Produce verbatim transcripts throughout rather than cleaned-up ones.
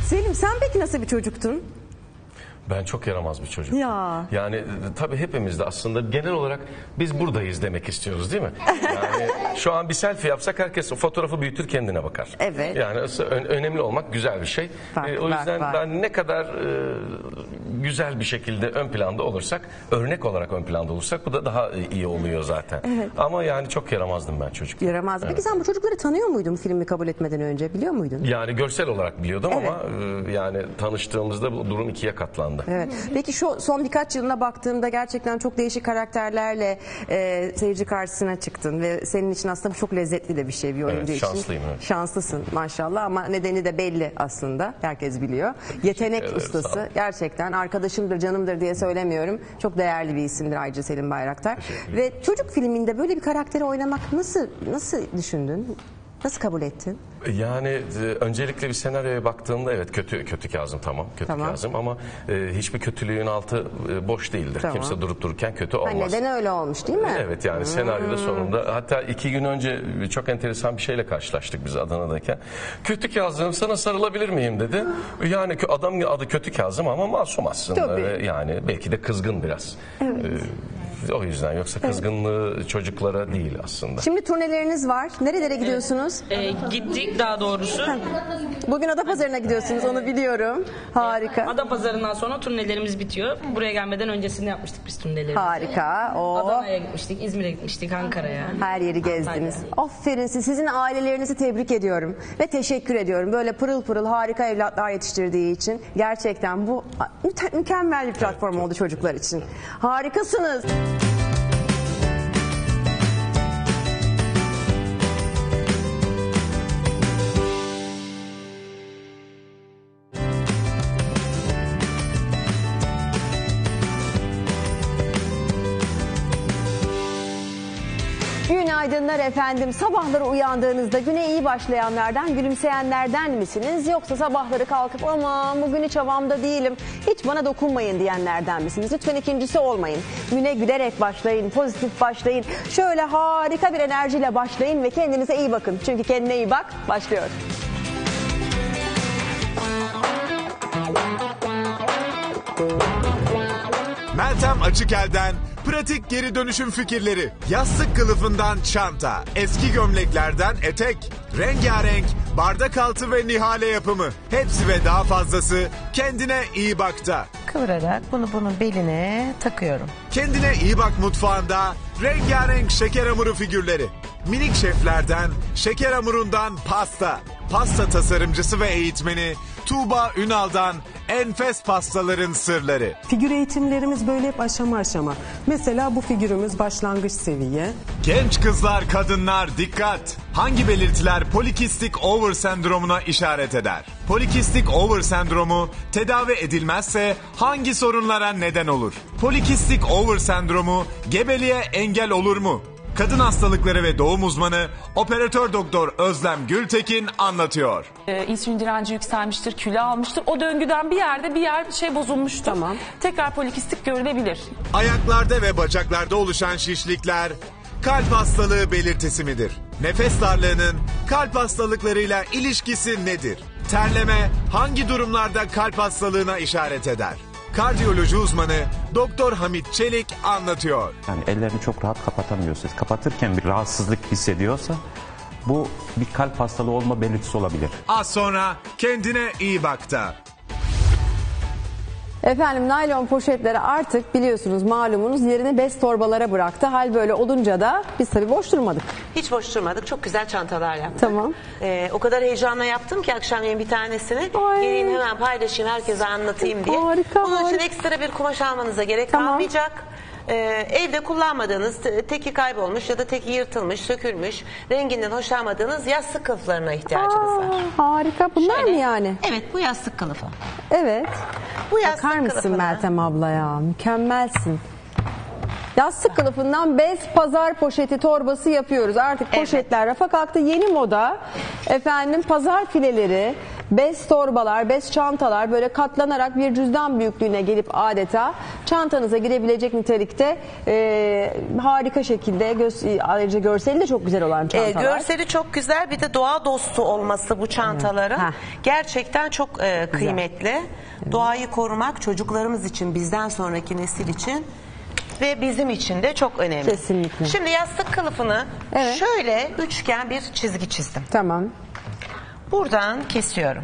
Selim, sen peki nasıl bir çocuktun? Ben çok yaramaz bir çocuk. Ya. Yani tabii hepimiz de aslında genel olarak biz buradayız demek istiyoruz değil mi? Yani şu an bir selfie yapsak herkes o fotoğrafı büyütür kendine bakar. Evet. Yani önemli olmak güzel bir şey. Bak, ee, o yüzden bak, bak. ben ne kadar e, güzel bir şekilde ön planda olursak, örnek olarak ön planda olursak bu da daha iyi oluyor zaten. Evet. Ama yani çok yaramazdım ben çocuk. Yaramaz. Evet. Peki sen bu çocukları tanıyor muydun filmi kabul etmeden önce? Biliyor muydun? Yani görsel olarak biliyordum Evet. ama e, yani tanıştığımızda bu durum ikiye katlandı. Evet. Peki şu son birkaç yılına baktığımda gerçekten çok değişik karakterlerle e, seyirci karşısına çıktın ve senin için aslında bu çok lezzetli de bir şey bir oyuncu Evet, için. şanslıyım, evet. Şanslısın maşallah ama nedeni de belli aslında. Herkes biliyor. Yetenek ederim, sağ ustası. ol. Gerçekten arkadaşımdır, canımdır diye söylemiyorum. Çok değerli bir isimdir ayrıca Selim Bayraktar. Ve çocuk filminde böyle bir karakteri oynamak nasıl nasıl düşündün? Nasıl kabul ettin? Yani e, öncelikle bir senaryoya baktığımda evet kötü kötü Kazım tamam kötü Tamam. Kazım ama e, hiçbir kötülüğün altı e, boş değildir. Tamam. Kimse durup dururken kötü Ha, olmaz. neden öyle olmuş değil mi? Evet yani senaryoda sonunda hatta iki gün önce çok enteresan bir şeyle karşılaştık biz Adana'dayken. Kötü Kazım sana sarılabilir miyim dedi. Yani kö- adam adı kötü Kazım ama masum aslında. Tabii. Ve yani belki de kızgın biraz. Evet. E, o yüzden yoksa kızgınlığı çocuklara değil aslında. Şimdi turneleriniz var. Nerelere gidiyorsunuz? Ee, gittik daha doğrusu. Bugün Adapazarı'na gidiyorsunuz, onu biliyorum. Harika. Adapazarı'ndan sonra turnelerimiz bitiyor. Buraya gelmeden öncesinde yapmıştık biz turnelerimizi. Harika. Oo. Adana'ya gitmiştik, İzmir'e gitmiştik, Ankara'ya. Her yeri gezdiniz. Aferin siz. Sizin ailelerinizi tebrik ediyorum. Ve teşekkür ediyorum. Böyle pırıl pırıl harika evlatlar yetiştirdiği için. Gerçekten bu müte- mükemmel bir platform oldu çocuklar için. Harikasınız. Günaydınlar efendim. Sabahları uyandığınızda güne iyi başlayanlardan, gülümseyenlerden misiniz? Yoksa sabahları kalkıp aman bugün hiç havamda değilim, hiç bana dokunmayın diyenlerden misiniz? Lütfen ikincisi olmayın. Güne gülerek başlayın, pozitif başlayın. Şöyle harika bir enerjiyle başlayın ve kendinize iyi bakın. Çünkü kendine iyi bak başlıyor. Meltem Açıkel'den pratik geri dönüşüm fikirleri. Yastık kılıfından çanta, eski gömleklerden etek, rengarenk, bardak altı ve nihale yapımı. Hepsi ve daha fazlası Kendine iyi bakta. Kıvırarak bunu bunun beline takıyorum. Kendine iyi bak mutfağında rengarenk şeker hamuru figürleri. Minik şeflerden, şeker hamurundan pasta. Pasta tasarımcısı ve eğitmeni Tuğba Ünal'dan enfes pastaların sırları. Figür eğitimlerimiz böyle hep aşama aşama. Mesela bu figürümüz başlangıç seviye. Genç kızlar, kadınlar dikkat! Hangi belirtiler polikistik over sendromuna işaret eder? Polikistik over sendromu tedavi edilmezse hangi sorunlara neden olur? Polikistik over sendromu gebeliğe engel olur mu? Kadın hastalıkları ve doğum uzmanı operatör doktor Özlem Gültekin anlatıyor. Ee, insülin direnci yükselmiştir, kilo almıştır. O döngüden bir yerde bir yer şey bozulmuştur. Tamam. Tekrar polikistik görülebilir. Ayaklarda ve bacaklarda oluşan şişlikler kalp hastalığı belirtisi midir? Nefes darlığının kalp hastalıklarıyla ilişkisi nedir? Terleme hangi durumlarda kalp hastalığına işaret eder? Kardiyoloji uzmanı Doktor Hamit Çelik anlatıyor. Yani ellerini çok rahat kapatamıyorsa, kapatırken bir rahatsızlık hissediyorsa bu bir kalp hastalığı olma belirtisi olabilir. Az sonra Kendine iyi bakta. Efendim naylon poşetleri artık biliyorsunuz malumunuz yerini bez torbalara bıraktı. Hal böyle olunca da biz tabii boş durmadık. Hiç boş durmadık. Çok güzel çantalar yaptık. Tamam. Ee, o kadar heyecanla yaptım ki akşamleyin bir tanesini Ay. geleyim hemen paylaşayım, herkese anlatayım diye. Harika, Bunun için harika. ekstra bir kumaş almanıza gerek Tamam. kalmayacak. Ee, evde kullanmadığınız, teki kaybolmuş ya da teki yırtılmış, sökülmüş, renginden hoşlanmadığınız yastık kılıflarına ihtiyacınız var. Aa, harika. Bunlar Şöyle. mı yani? Evet, bu yastık kılıfı. Evet. Bu yastık Bakar mısın kılıfına- Meltem abla ya? Mükemmelsin. Yastık kılıfından bez pazar poşeti torbası yapıyoruz. Artık Evet. poşetler rafa kalktı. Yeni moda efendim pazar fileleri Bez torbalar, bez çantalar böyle katlanarak bir cüzdan büyüklüğüne gelip adeta çantanıza girebilecek nitelikte e, harika şekilde gö- ayrıca görseli de çok güzel olan Ee, çantalar. görseli çok güzel, bir de doğa dostu olması bu çantaların Evet. gerçekten çok e, kıymetli. Doğayı korumak çocuklarımız için, bizden sonraki nesil için ve bizim için de çok önemli. Kesinlikle. Şimdi yastık kılıfını Evet. şöyle üçgen bir çizgi çizdim. Tamam. Buradan kesiyorum.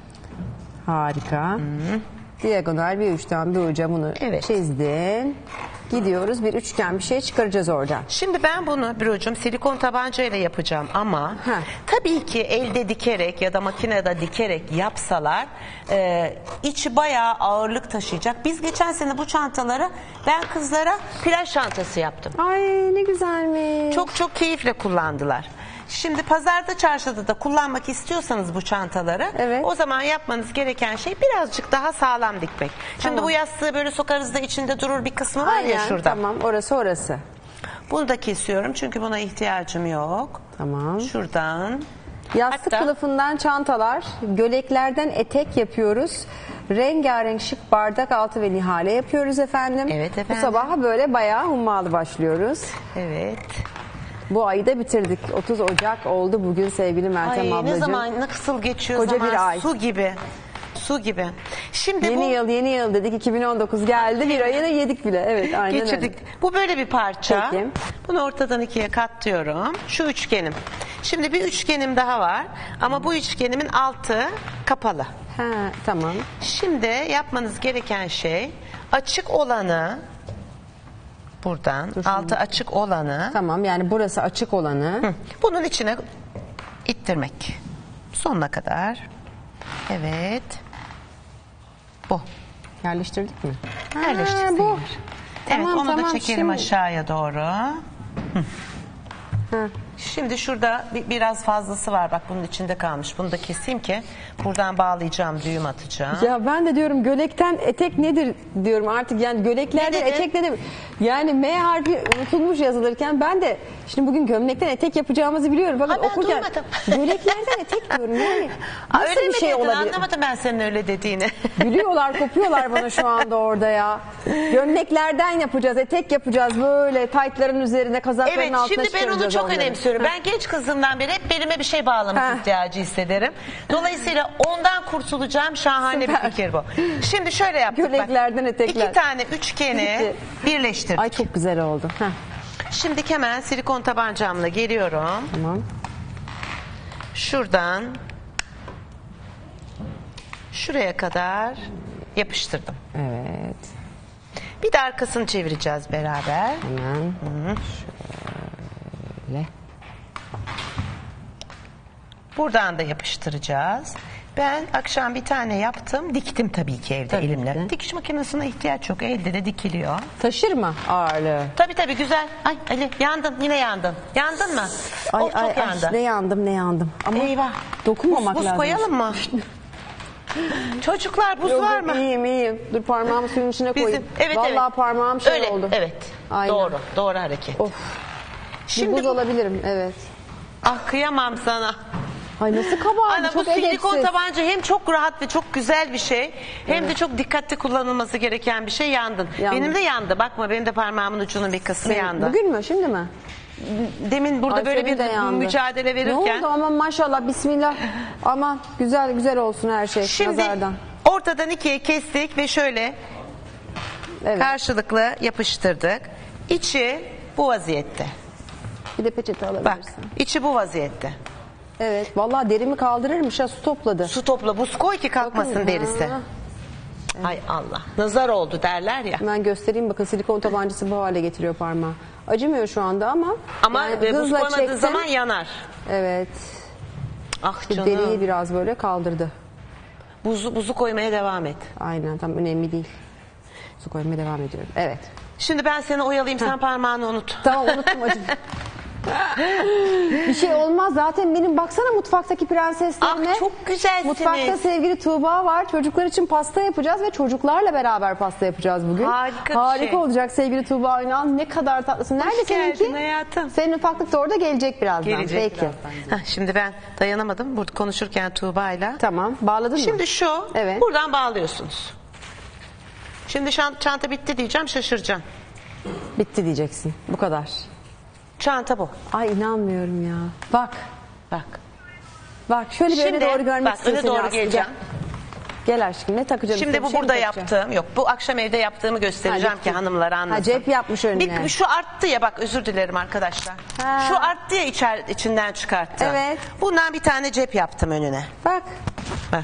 Harika. Diagonal bir uçtan bir uca bunu Evet. çizdin. Gidiyoruz bir üçgen bir şey çıkaracağız oradan. Şimdi ben bunu Bürocuğum silikon tabancayla yapacağım ama Heh. tabii ki elde dikerek ya da makinede dikerek yapsalar e, içi bayağı ağırlık taşıyacak. Biz geçen sene bu çantaları ben kızlara plaj çantası yaptım. Ay ne güzelmiş. Çok çok keyifle kullandılar. Şimdi pazarda çarşıda da kullanmak istiyorsanız bu çantaları Evet. o zaman yapmanız gereken şey birazcık daha sağlam dikmek. Şimdi Tamam. bu yastığı böyle sokarız da içinde durur bir kısmı var ya Aynen, şurada. tamam orası orası. Bunu da kesiyorum çünkü buna ihtiyacım yok. Tamam. Şuradan. Yastık Hatta- kılıfından çantalar, göleklerden etek yapıyoruz. Rengarenk şık bardak altı ve nihale yapıyoruz efendim. Evet efendim. Bu sabaha böyle bayağı hummalı başlıyoruz. Evet. Bu ayı da bitirdik. otuz Ocak oldu bugün sevgili Meltem Ay ablacığım. ne zaman nasıl geçiyor Koca zaman bir ay. su gibi. Su gibi. Şimdi Yeni bu yıl yeni yıl dedik iki bin on dokuz geldi bir ayını yedik bile. Evet aynen geçirdik. öyle. Bu böyle bir parça. Peki. Bunu ortadan ikiye katlıyorum. Şu üçgenim. Şimdi bir üçgenim daha var ama bu üçgenimin altı kapalı. Ha, tamam. Şimdi yapmanız gereken şey açık olanı buradan altı açık olanı Tamam yani burası açık olanı. Hı, bunun içine ittirmek. Sonuna kadar. Evet. Bu. Yerleştirdik mi? Yerleştik Ha, bu. sayılır. Evet Tamam, onu da tamam, çekelim şimdi- aşağıya doğru. Hı. Ha. Şimdi şurada bir, biraz fazlası var. Bak bunun içinde kalmış. Bunu da keseyim ki buradan bağlayacağım, düğüm atacağım. Ya ben de diyorum gölekten etek nedir diyorum artık yani göleklerde Ne dedi? etek nedir? Yani M harfi unutulmuş yazılırken ben de şimdi bugün gömlekten etek yapacağımızı biliyorum. Fakat Ha, ben okurken duymadım. göletlerden etek diyorum yani. Aa, Nasıl öyle bir mi şey dedin? olabilir? Anlamadım ben senin öyle dediğini. Gülüyorlar kopuyorlar bana şu anda orada ya. Gömleklerden yapacağız etek yapacağız böyle taytların üzerine kazakların Evet altına şimdi ben onu çıkaracağız çok onları. önemsiyorum. Ha. Ben genç kızımdan beri hep belime bir şey bağlamak Ha. ihtiyacı hissederim. Dolayısıyla ondan kurtulacağım şahane Süper. bir fikir bu. Şimdi şöyle yaptık. bak. Göbeklerden etekler. İki tane üçgeni Bitti. birleştirdik. Ay çok güzel oldu. Heh, Şimdi hemen silikon tabancamla geliyorum. tamam. Şuradan şuraya kadar yapıştırdım. Evet. Bir de arkasını çevireceğiz beraber. Hemen. Şöyle. Buradan da yapıştıracağız. Ben akşam bir tane yaptım. Diktim tabii ki evde Tabii elimle. ki. Dikiş makinesine ihtiyaç yok. Elde de dikiliyor. Taşır mı ağırlığı? Tabii tabii güzel. Ay Ali yandın yine yandın. Yandın mı? Ay, of çok ay, ay, yandı. ne yandım ne yandım. Ama Eyvah. dokunmamak buz, buz lazım. koyalım mı? Çocuklar buz Yok, var yok, mı? İyiyim iyiyim. Dur parmağımı suyun içine Bizim, koyayım. evet Vallahi evet. parmağım şey Öyle, oldu. Evet. Aynen. Doğru. Doğru hareket. Of. Şimdi Şimdi buz bu- olabilirim evet. Ah kıyamam sana. Ay nasıl kabardı Ana bu çok silikon edepsiz. tabanca hem çok rahat ve çok güzel bir şey hem de çok dikkatli kullanılması gereken bir şey. Yandın. Yandım. Benim de yandı. Bakma benim de parmağımın ucunun bir kısmı Benim- yandı. Bugün mü şimdi mi? Demin burada Ay, böyle senin bir de yandı. mücadele Ne verirken oldu aman maşallah bismillah. Aman güzel güzel olsun her şey şimdi nazardan. ortadan ikiye kestik ve şöyle Evet. karşılıklı yapıştırdık. İçi bu vaziyette. Bir de peçete Bak alabilirsin. içi bu vaziyette. Evet vallahi derimi kaldırırmış ha su topladı. Su topla buz koy ki kalkmasın Bakın, derisi. ha. Ay Allah. Nazar oldu derler ya. Hemen göstereyim bakın silikon tabancası bu hale getiriyor parmağı. Acımıyor şu anda ama. Ama yani e, buz hızla koymadığı çektim. zaman yanar. Evet. Ah Bir canım. deriyi biraz böyle kaldırdı. Buzu, buzu koymaya devam et. Aynen tam önemli değil. Su koymaya devam ediyorum. Evet. Şimdi ben seni oyalayayım sen parmağını unut. Tamam unuttum acım. Bir şey olmaz zaten benim baksana mutfaktaki prenseslerime. Ah, çok güzelsiniz. Mutfakta sevgili Tuğba var. Çocuklar için pasta yapacağız ve çocuklarla beraber pasta yapacağız bugün. Harika bir Harika şey. olacak sevgili Tuğba Ünal. Ne kadar tatlısın. Nerede Hoş geldin seninki? hayatım. Senin ufaklık da orada gelecek birazdan. Gelecek Peki. Heh, şimdi ben dayanamadım burada konuşurken Tuğba'yla. Tamam. Bağladın mı? Şimdi şu, Evet. buradan bağlıyorsunuz. Şimdi şan- çanta bitti diyeceğim, şaşıracağım. Bitti diyeceksin. Bu kadar. Çanta bu. Ay inanmıyorum ya. Bak. Bak. Bak şöyle bir öne Şimdi, doğru görmek bak, istiyorum öne seni doğru Aslı. geleceğim. Gel. Gel aşkım ne takacağım? Şimdi bu Bir şey mi burada takacağım? yaptığım yok. Bu akşam evde yaptığımı göstereceğim Ha, ki hanımlara anlasın. Ha, cep yapmış önüne. Bir, şu arttı ya bak özür dilerim arkadaşlar. Ha. Şu arttı ya içer, içinden çıkarttı. Evet. Bundan bir tane cep yaptım önüne. Bak. Bak.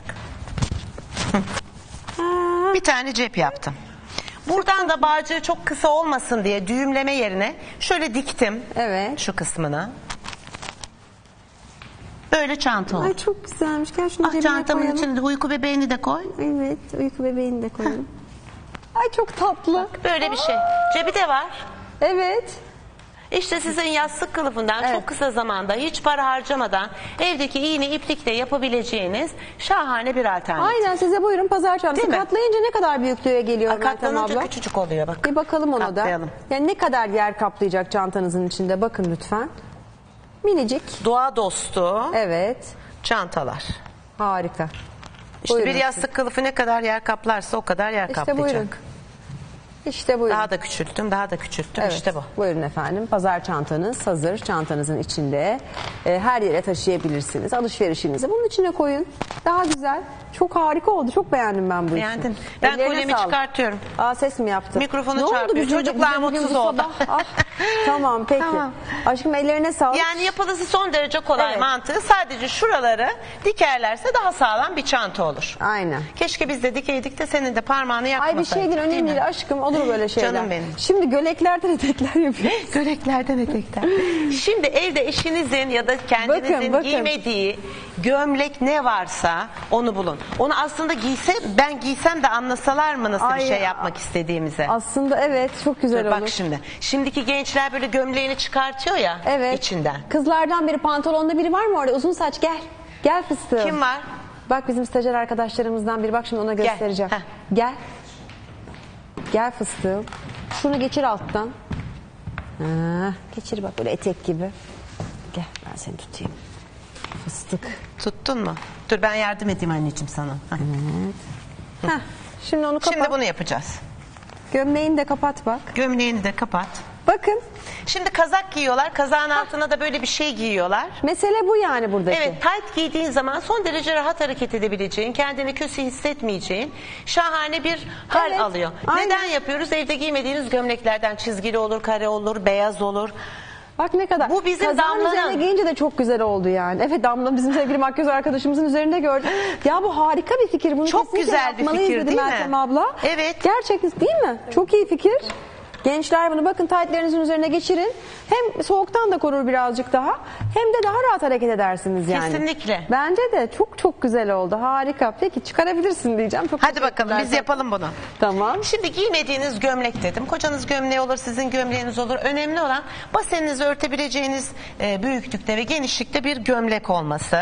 Bir tane cep yaptım. Buradan da bağcığı çok kısa olmasın diye düğümleme yerine şöyle diktim. Evet. Şu kısmını. Böyle çanta oldu. Ay çok güzelmiş. Gel şunu Ah, cebine çantamın koyalım. içinde uyku bebeğini de koy. Evet. Uyku bebeğini de koyalım. Ay çok tatlı. Böyle bir şey. Cebi de var. Evet. İşte sizin yastık kılıfından Evet. çok kısa zamanda hiç para harcamadan evdeki iğne iplikle yapabileceğiniz şahane bir alternatif. Aynen size buyurun pazar çantası. Değil mi? Katlayınca ne kadar büyüklüğe geliyor Meltem Katlanınca abla? küçücük oluyor bak. Bir bakalım ona Katlayalım. da. Yani ne kadar yer kaplayacak çantanızın içinde bakın lütfen. Minicik. Doğa dostu Evet. çantalar. Harika. İşte Buyurun. bir yastık kılıfı ne kadar yer kaplarsa o kadar yer İşte kaplayacak. buyurun. İşte buyurun. Daha da küçülttüm, daha da küçülttüm. Evet, İşte bu. buyurun efendim. Pazar çantanız hazır. Çantanızın içinde e, her yere taşıyabilirsiniz. Alışverişinizi bunun içine koyun. Daha güzel. Çok harika oldu. Çok beğendim ben bu işi. Beğendin. Ben Ellerine kolyemi sağlık. çıkartıyorum. Aa ses mi yaptı? Mikrofonu ne oldu çarpıyor. bizim- Çocuklar bizim bugün mutsuz bu oldu. sabah? Ah, tamam peki. Tamam. Aşkım ellerine sağlık. Yani yapılısı son derece kolay Evet. mantığı. Sadece şuraları dikerlerse daha sağlam bir çanta olur. Aynen. Keşke biz de dikeydik de senin de parmağını yakmasaydık. Ay bir şey değil önemli mi? değil aşkım olur böyle şeyler. Canım benim. Şimdi göleklerden etekler yapıyoruz. Göreklerden etekler. Şimdi evde eşinizin ya da kendinizin Bakın, bakın. giymediği gömlek ne varsa onu bulun. Onu aslında giyse ben giysem de anlasalar mı nasıl Ay bir şey ya. yapmak istediğimizi. Aslında evet çok güzel Dur, olur. bak şimdi. Şimdiki gençler böyle gömleğini çıkartıyor ya Evet. içinden. Kızlardan biri pantolonda biri var mı orada? Uzun saç gel. Gel fıstığım. Kim var? Bak bizim stajyer arkadaşlarımızdan biri. Bak şimdi ona göstereceğim. Heh. Gel. Gel fıstığım. Şunu geçir alttan. Ha, geçir bak böyle etek gibi. Gel ben seni tutayım. Fıstık. Tuttun mu? Dur ben yardım edeyim anneciğim sana. Heh. Heh, şimdi onu kapat. Şimdi bunu yapacağız. Gömleğini de kapat bak. Gömleğini de kapat. Bakın Şimdi kazak giyiyorlar. Kazağın altına da böyle bir şey giyiyorlar. mesele bu yani buradaki. Evet, tight giydiğin zaman son derece rahat hareket edebileceğin, kendini kötü hissetmeyeceğin şahane bir hal Evet, alıyor. aynen. Neden yapıyoruz? Evde giymediğiniz gömleklerden çizgili olur, kare olur, beyaz olur. Bak ne kadar. Bu bizim Kazağın Damla'nın. üzerine giyince de çok güzel oldu yani. Evet Damla bizim sevgili makyöz arkadaşımızın üzerinde gördüm. Ya bu harika bir fikir. Bunu Çok kesinlikle güzel bir yapmalıyız fikir, dedi değil mi? Meltem abla. Evet. Gerçekten değil mi? Çok iyi fikir. Gençler bunu bakın taytlerinizin üzerine geçirin. Hem soğuktan da korur birazcık daha. Hem de daha rahat hareket edersiniz yani. Kesinlikle. Bence de çok çok güzel oldu. Harika. Peki çıkarabilirsin diyeceğim. Çok Hadi bakalım biz teşekkürler. yapalım bunu. Tamam. Şimdi giymediğiniz gömlek dedim. Kocanız gömleği olur, sizin gömleğiniz olur. Önemli olan baseninizi örtebileceğiniz e, büyüklükte ve genişlikte bir gömlek olması.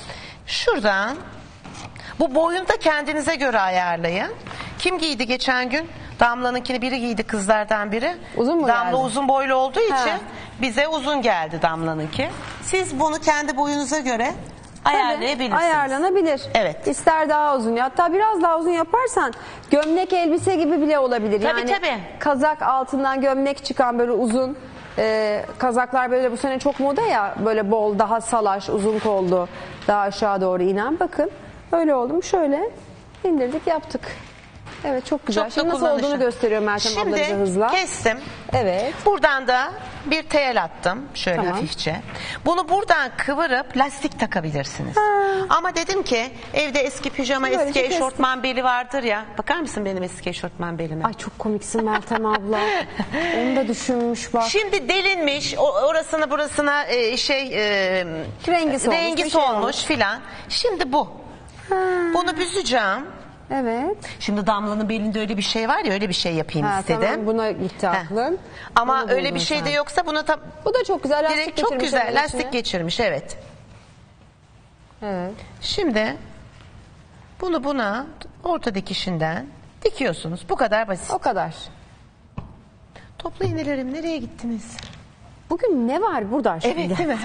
Şuradan bu boyunu da kendinize göre ayarlayın. Kim giydi geçen gün? Damla'nınkini biri giydi kızlardan biri. Uzun mu Damla geldi? uzun boylu olduğu için Ha. bize uzun geldi Damla'nınki. Siz bunu kendi boyunuza göre ayarlayabilirsiniz. Ayarlanabilir. Evet. İster daha uzun hatta biraz daha uzun yaparsan gömlek elbise gibi bile olabilir. Tabii, yani tabii. kazak altından gömlek çıkan böyle uzun e, kazaklar böyle bu sene çok moda ya böyle bol daha salaş uzun kollu daha aşağı doğru inen bakın öyle oldu mu şöyle indirdik yaptık. Evet çok güzel. Çok da Şimdi nasıl kullanışlı. olduğunu gösteriyor Meltem abla bize Şimdi hızla. kestim. Evet. Buradan da bir tel attım şöyle Tamam. hafifçe. Bunu buradan kıvırıp lastik takabilirsiniz. Ama dedim ki evde eski pijama, Böyle eski bir eşortman beli vardır ya. Bakar mısın benim eski eşortman belime? Ay çok komiksin Meltem abla. Onu da düşünmüş bak. Şimdi delinmiş, o- orasına burasına e, şey e, Rengi solmuş, rengi bir şey solmuş olmuş. filan. Şimdi bu. Bunu büzeceğim. Evet. Şimdi Damla'nın belinde öyle bir şey var ya, öyle bir şey yapayım Ha, istedim. tamam, buna gitti Heh. aklım. Ama Bunu öyle buldun bir şey de sen. yoksa buna tam Bu da çok güzel lastik direkt çok getirmiş güzel hemen lastik içine. geçirmiş, evet. Evet. Şimdi bunu buna orta dikişinden dikiyorsunuz. Bu kadar basit. O kadar. Toplu iğnelerim, nereye gittiniz? Bugün ne var burada şimdi? Evet, değil mi?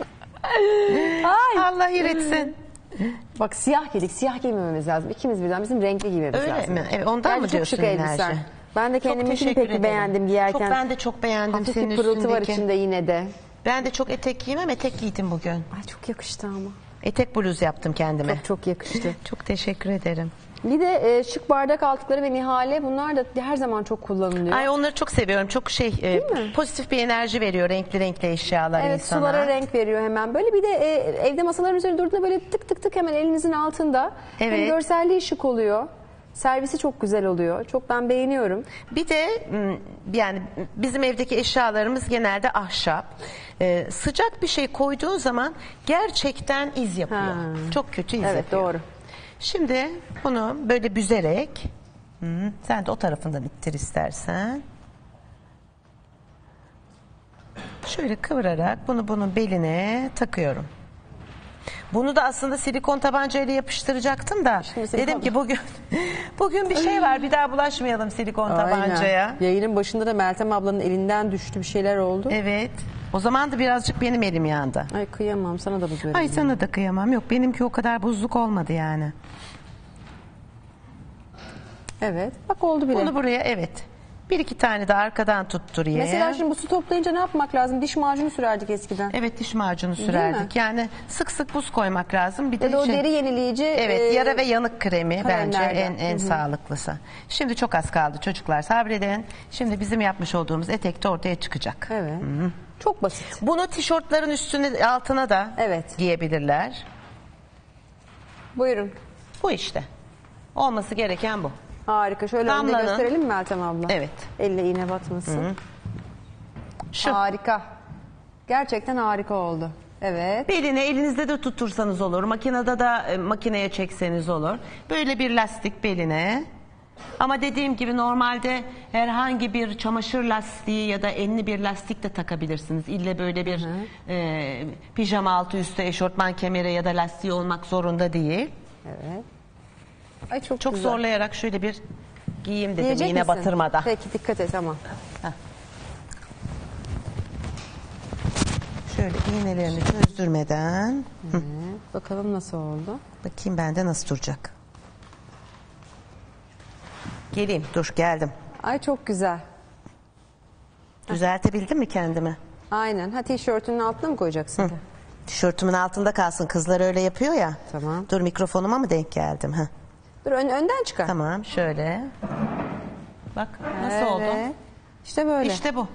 Ay. Allah iyiletsin. Bak siyah giydik. Siyah giymememiz lazım. İkimiz birden bizim renkli giymemiz Öyle lazım. mi? Evet, ondan Gerçi mı çok diyorsun şık elbisen. enerji? Ben de Çok kendiminkini teşekkür pek ederim. beğendim giyerken. Çok, ben de çok beğendim Hafif senin bir pırıltı var üstündeki. içinde yine de. Ben de çok etek giymem, etek giydim bugün. Ay çok yakıştı ama. Etek bluz yaptım kendime. Çok çok yakıştı. Çok teşekkür ederim. Bir de e, şık bardak altlıkları ve nihale, bunlar da her zaman çok kullanılıyor. Ay onları çok seviyorum. Çok şey e, mi? pozitif bir enerji veriyor renkli renkli eşyalar Evet, insana. sulara renk veriyor hemen. Böyle bir de e, evde masaların üzerinde durduğunda böyle tık tık tık hemen elinizin altında. Hem Evet. görselliği şık oluyor. Servisi çok güzel oluyor. Çok ben beğeniyorum. Bir de m, yani bizim evdeki eşyalarımız genelde ahşap. Ee, sıcak bir şey koyduğun zaman gerçekten iz yapıyor. Ha. Çok kötü iz Evet, yapıyor. doğru. Şimdi bunu böyle büzerek, hı, sen de o tarafından ittir istersen. Şöyle kıvırarak bunu bunun beline takıyorum. Bunu da aslında silikon tabancayla yapıştıracaktım da Şimdi silikon- dedim ki bugün bugün bir şey var, bir daha bulaşmayalım silikon tabancaya. Aynen. Yayının başında da Meltem ablanın elinden düştü, bir şeyler oldu. Evet. O zaman da birazcık benim elim yandı. Ay kıyamam, sana da buz vereyim. Ay sana da kıyamam. Yok benimki o kadar buzluk olmadı yani. Evet. Bak oldu bile. Bunu buraya evet. Bir iki tane de arkadan tutturayım. Mesela şimdi bu su toplayınca ne yapmak lazım? Diş macunu sürerdik eskiden. Evet, diş macunu mi? sürerdik. Yani sık sık buz koymak lazım. Bir Ya da o şey- deri yenileyici. Evet, e, yara ve yanık kremi bence kremlerden. en en Hı hı. sağlıklısı. Şimdi çok az kaldı çocuklar, sabredin. Şimdi bizim yapmış olduğumuz etek de ortaya çıkacak. Evet. Çok basit. Bunu tişörtlerin üstüne altına da Evet. giyebilirler. Buyurun. Bu işte. Olması gereken bu. Harika. Şöyle önde Damlanın- gösterelim mi Meltem abla? Evet. Elle iğne batmasın. Şu. Harika. Gerçekten harika oldu. Evet. Beline elinizde de tutursanız olur. Makinede de e, makineye çekseniz olur. Böyle bir lastik beline. Ama dediğim gibi normalde herhangi bir çamaşır lastiği ya da enli bir lastik de takabilirsiniz. İlle böyle bir e, pijama altı üstü eşortman kemeri ya da lastiği olmak zorunda değil. Evet. Ay çok, Çok güzel. zorlayarak şöyle bir giyeyim dedim Yiyecek yine misin? batırmadan. Peki dikkat et ama. Şöyle iğnelerini çözdürmeden. Hı. Bakalım nasıl oldu. Bakayım bende nasıl duracak. Geleyim, dur geldim. Ay çok güzel. Düzeltebildim mi kendimi? Aynen. Ha, tişörtünün altına mı koyacaksın? Tişörtümün altında kalsın. Kızlar öyle yapıyor ya. Tamam. Dur, mikrofonuma mı denk geldim? Heh. Dur ön- önden çıkar. Tamam, şöyle. Bak nasıl Evet. oldu? İşte böyle. İşte bu.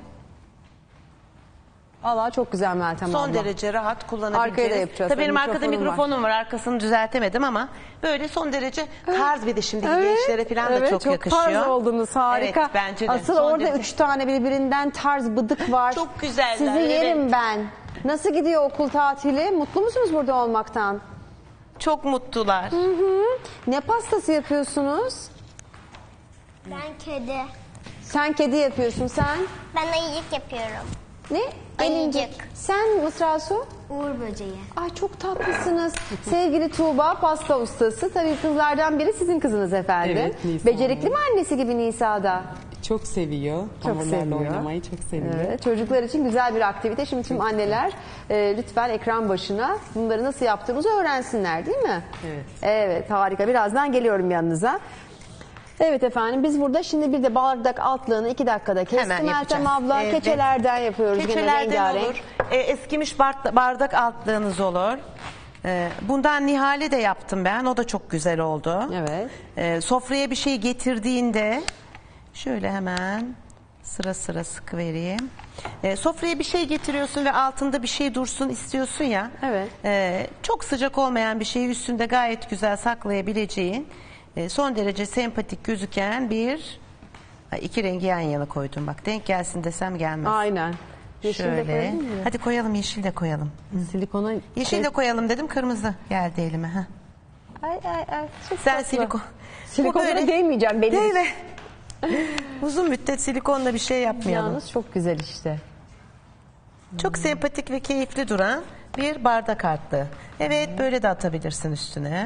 Allah çok güzel Meltem Son abla. derece rahat kullanabileceğiniz. Arkaya da yapacağız. Tabii benim Senin arkada mikrofonun mikrofonum var. Arkasını düzeltemedim ama böyle son derece tarz, bir de şimdiki Evet, gençlere falan da evet, çok, yakışıyor. tarz oldunuz, harika. Evet, bence de. Asıl Son orada derece. üç tane birbirinden tarz bıdık var. Çok güzeller, Sizi evet. yerim ben. Nasıl gidiyor okul tatili? Mutlu musunuz burada olmaktan? Çok mutlular. Ne pastası yapıyorsunuz? Ben kedi. Sen kedi yapıyorsun, sen? Ben ayıcık yapıyorum. Ne? Ayıcık. Sen Mısra Su? Uğur böceği. Ay çok tatlısınız. Sevgili Tuğba pasta ustası. Tabii kızlardan biri sizin kızınız efendim. Evet, Nisa Becerikli mi annesi gibi Nisa'da? Çok seviyor. Çok Hamurlarla seviyor. oynamayı çok seviyor. Evet, çocuklar için güzel bir aktivite. Şimdi tüm anneler e, lütfen ekran başına bunları nasıl yaptığımızı öğrensinler, değil mi? Evet. Evet, harika. Birazdan geliyorum yanınıza. Evet efendim, biz burada şimdi bir de bardak altlığını iki dakikada kestim Hemen Meltem yapacağız. abla. Evet. Keçelerden yapıyoruz. Gene Keçelerden rengarenk. olur. E, eskimiş bar- bardak altlığınız olur. E, bundan nihale de yaptım ben. O da çok güzel oldu. Evet. E, sofraya bir şey getirdiğinde şöyle hemen sıra sıra sıkı vereyim. E, sofraya bir şey getiriyorsun ve altında bir şey dursun istiyorsun ya. Evet. E, çok sıcak olmayan bir şeyi üstünde gayet güzel saklayabileceğin, e, son derece sempatik gözüken bir, ha, iki rengi yan yana koydum. Bak denk gelsin desem gelmez. Aynen. Yeşil de Şöyle. koyalım mı? Hadi koyalım, yeşil de koyalım. Silikona Yeşil de koyalım dedim, kırmızı geldi elime. Ha. Ay ay ay. Çok Sen tatlı. silikon Silikonlara böyle- değmeyeceğim belli. Değil mi? Uzun müddet silikonla bir şey yapmayalım. Yalnız çok güzel işte. Çok sempatik ve keyifli duran bir bardak arttı. Evet, böyle de atabilirsin üstüne.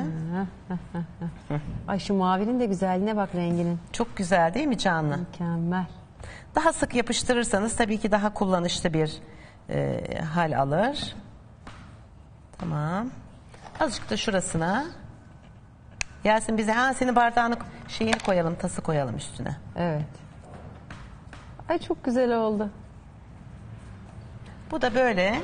Ay şu mavinin de güzelliğine bak renginin. Çok güzel değil mi Canlı? Mükemmel. Daha sık yapıştırırsanız tabii ki daha kullanışlı bir e, hal alır. Tamam. Azıcık da şurasına. Yasin bize ha senin bardağını şeyini koyalım, tası koyalım üstüne. Evet. Ay çok güzel oldu. Bu da böyle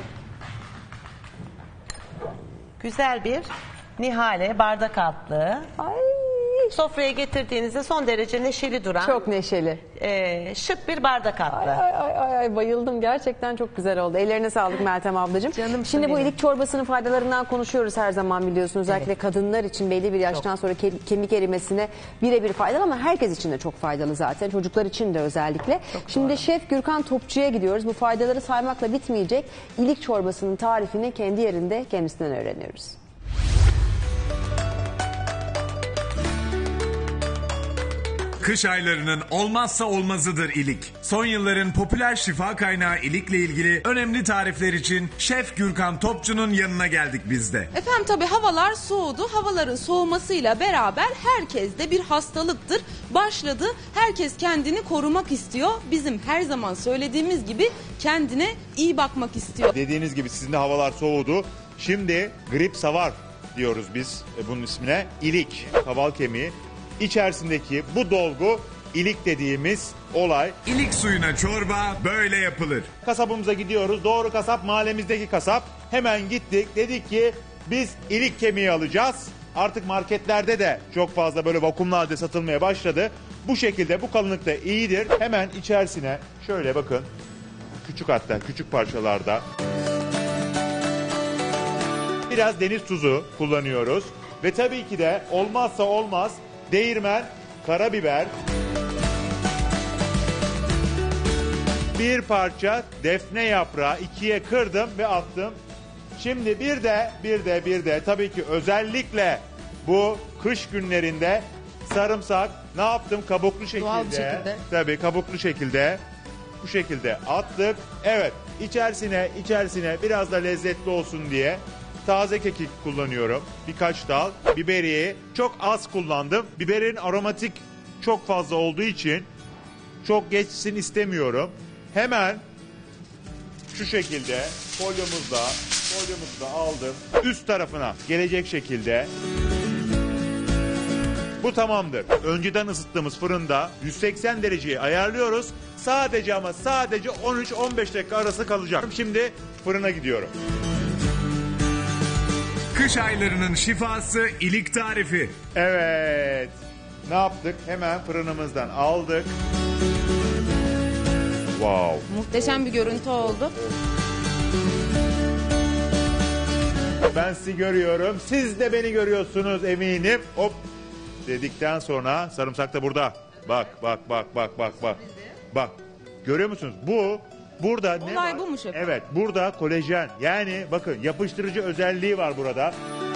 güzel bir nihale bardak altlı. Ay Sofraya getirdiğinizde son derece neşeli duran çok neşeli. e, şık bir bardak altlı. Ay, ay, ay, ay, bayıldım. Gerçekten çok güzel oldu. Ellerine sağlık Meltem ablacığım. Canımsın Şimdi bu benim. ilik çorbasının faydalarından konuşuyoruz her zaman biliyorsunuz. Özellikle kadınlar için belli bir yaştan sonra ke- kemik erimesine birebir faydalı ama herkes için de çok faydalı zaten. Çocuklar için de özellikle. Şimdi Şef Gürkan Topçu'ya gidiyoruz. Bu faydaları saymakla bitmeyecek. İlik çorbasının tarifini kendi yerinde kendisinden öğreniyoruz. Kış aylarının olmazsa olmazıdır ilik. Son yılların popüler şifa kaynağı ilikle ilgili önemli tarifler için Şef Gürkan Topçu'nun yanına geldik biz de. Efendim tabii havalar soğudu. Havaların soğumasıyla beraber herkeste bir hastalıktır. Başladı. Herkes kendini korumak istiyor. Bizim her zaman söylediğimiz gibi kendine iyi bakmak istiyor. Dediğiniz gibi sizin de havalar soğudu. Şimdi grip savar diyoruz biz bunun ismine. İlik, kaval kemiği. İçerisindeki bu dolgu ilik dediğimiz olay. İlik suyuna çorba böyle yapılır. Kasabımıza gidiyoruz. Doğru kasap mahallemizdeki kasap. Hemen gittik. Dedik ki biz ilik kemiği alacağız. Artık marketlerde de çok fazla böyle vakumlu halde satılmaya başladı. Bu şekilde bu kalınlıkta iyidir. Hemen içerisine şöyle bakın. Küçük hatta küçük parçalarda. Biraz deniz tuzu kullanıyoruz. Ve tabii ki de olmazsa olmaz değirmen, karabiber, bir parça defne yaprağı ikiye kırdım ve attım. Şimdi bir de bir de bir de tabii ki özellikle bu kış günlerinde sarımsak ne yaptım kabuklu şekilde. Doğal bir şekilde. Tabii kabuklu şekilde bu şekilde attık. Evet içerisine içerisine biraz da lezzetli olsun diye taze kekik kullanıyorum. Birkaç dal. Biberiye çok az kullandım. Biberin aromatik çok fazla olduğu için çok geçsin istemiyorum. Hemen şu şekilde folyomuzla folyomuzu da aldım. Üst tarafına gelecek şekilde. Bu tamamdır. Önceden ısıttığımız fırında yüz seksen dereceyi ayarlıyoruz. Sadece ama sadece on üç on beş dakika arası kalacak. Şimdi fırına gidiyorum. Kış aylarının şifası ilik tarifi. Evet. Ne yaptık? Hemen fırınımızdan aldık. Wow. Muhteşem bir görüntü oldu. Ben sizi görüyorum. Siz de beni görüyorsunuz eminim. Hop dedikten sonra sarımsak da burada. Bak bak bak bak bak bak. Bak. Görüyor musunuz? Bu burada ne Olay var? bu mu şefim? Evet, burada kolajen. Yani bakın yapıştırıcı özelliği var burada.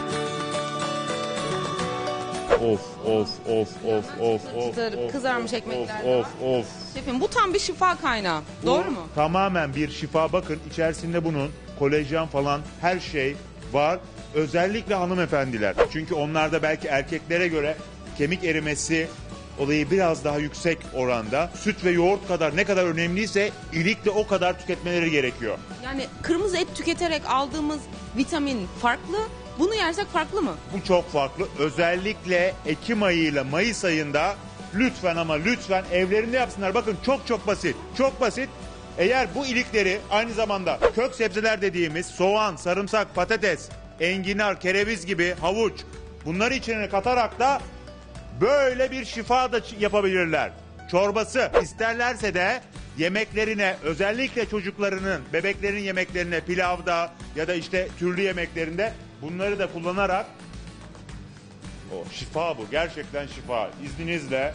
Of of of of of of. Çıtır, of, kızarmış of, ekmekler of, de of, of. Şefim bu tam bir şifa kaynağı. Bu Doğru mu? Tamamen bir şifa. Bakın içerisinde bunun kolajen falan her şey var. Özellikle hanımefendiler. Çünkü onlarda belki erkeklere göre kemik erimesi olayı biraz daha yüksek oranda. Süt ve yoğurt kadar ne kadar önemliyse ilik de o kadar tüketmeleri gerekiyor. Yani kırmızı et tüketerek aldığımız vitamin farklı. Bunu yersek farklı mı? Bu çok farklı. Özellikle Ekim ayıyla Mayıs ayında lütfen ama lütfen evlerinde yapsınlar. Bakın çok çok basit. Çok basit. Eğer bu ilikleri aynı zamanda kök sebzeler dediğimiz soğan, sarımsak, patates, enginar, kereviz gibi havuç bunları içine katarak da böyle bir şifa da yapabilirler. Çorbası isterlerse de yemeklerine özellikle çocuklarının, bebeklerin yemeklerine pilavda ya da işte türlü yemeklerinde bunları da kullanarak o şifa bu. Gerçekten şifa. İzninizle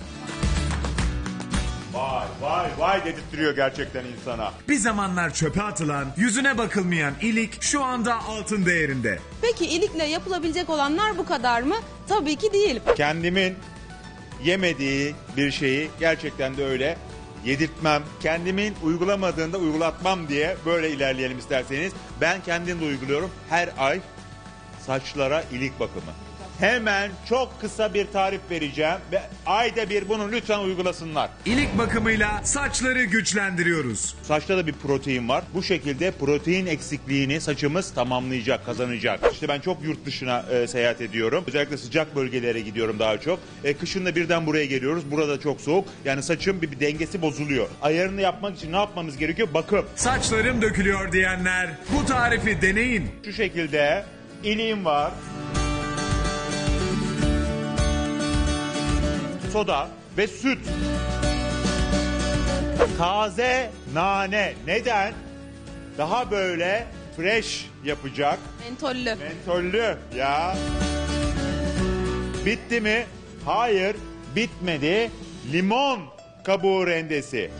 vay vay vay dedirtiyor gerçekten insana. Bir zamanlar çöpe atılan, yüzüne bakılmayan ilik şu anda altın değerinde. Peki ilikle yapılabilecek olanlar bu kadar mı? Tabii ki değil. Kendimin yemediği bir şeyi gerçekten de öyle yedirtmem. Kendimin uygulamadığında uygulatmam diye böyle ilerleyelim isterseniz. Ben kendim de uyguluyorum. Her ay saçlara ilik bakımı. Hemen çok kısa bir tarif vereceğim ve ayda bir bunu lütfen uygulasınlar. İlik bakımıyla saçları güçlendiriyoruz. Saçta da bir protein var. Bu şekilde protein eksikliğini saçımız tamamlayacak, kazanacak. İşte ben çok yurt dışına e, seyahat ediyorum. Özellikle sıcak bölgelere gidiyorum daha çok. E, kışın da birden buraya geliyoruz. Burada çok soğuk. Yani saçın bir, bir dengesi bozuluyor. Ayarını yapmak için ne yapmamız gerekiyor? Bakım. Saçlarım dökülüyor diyenler bu tarifi deneyin. Şu şekilde iliğim var. Soda ve süt. Taze nane. Neden? Daha böyle fresh yapacak. Mentollü. Mentollü ya. Bitti mi? Hayır, bitmedi. Limon kabuğu rendesi.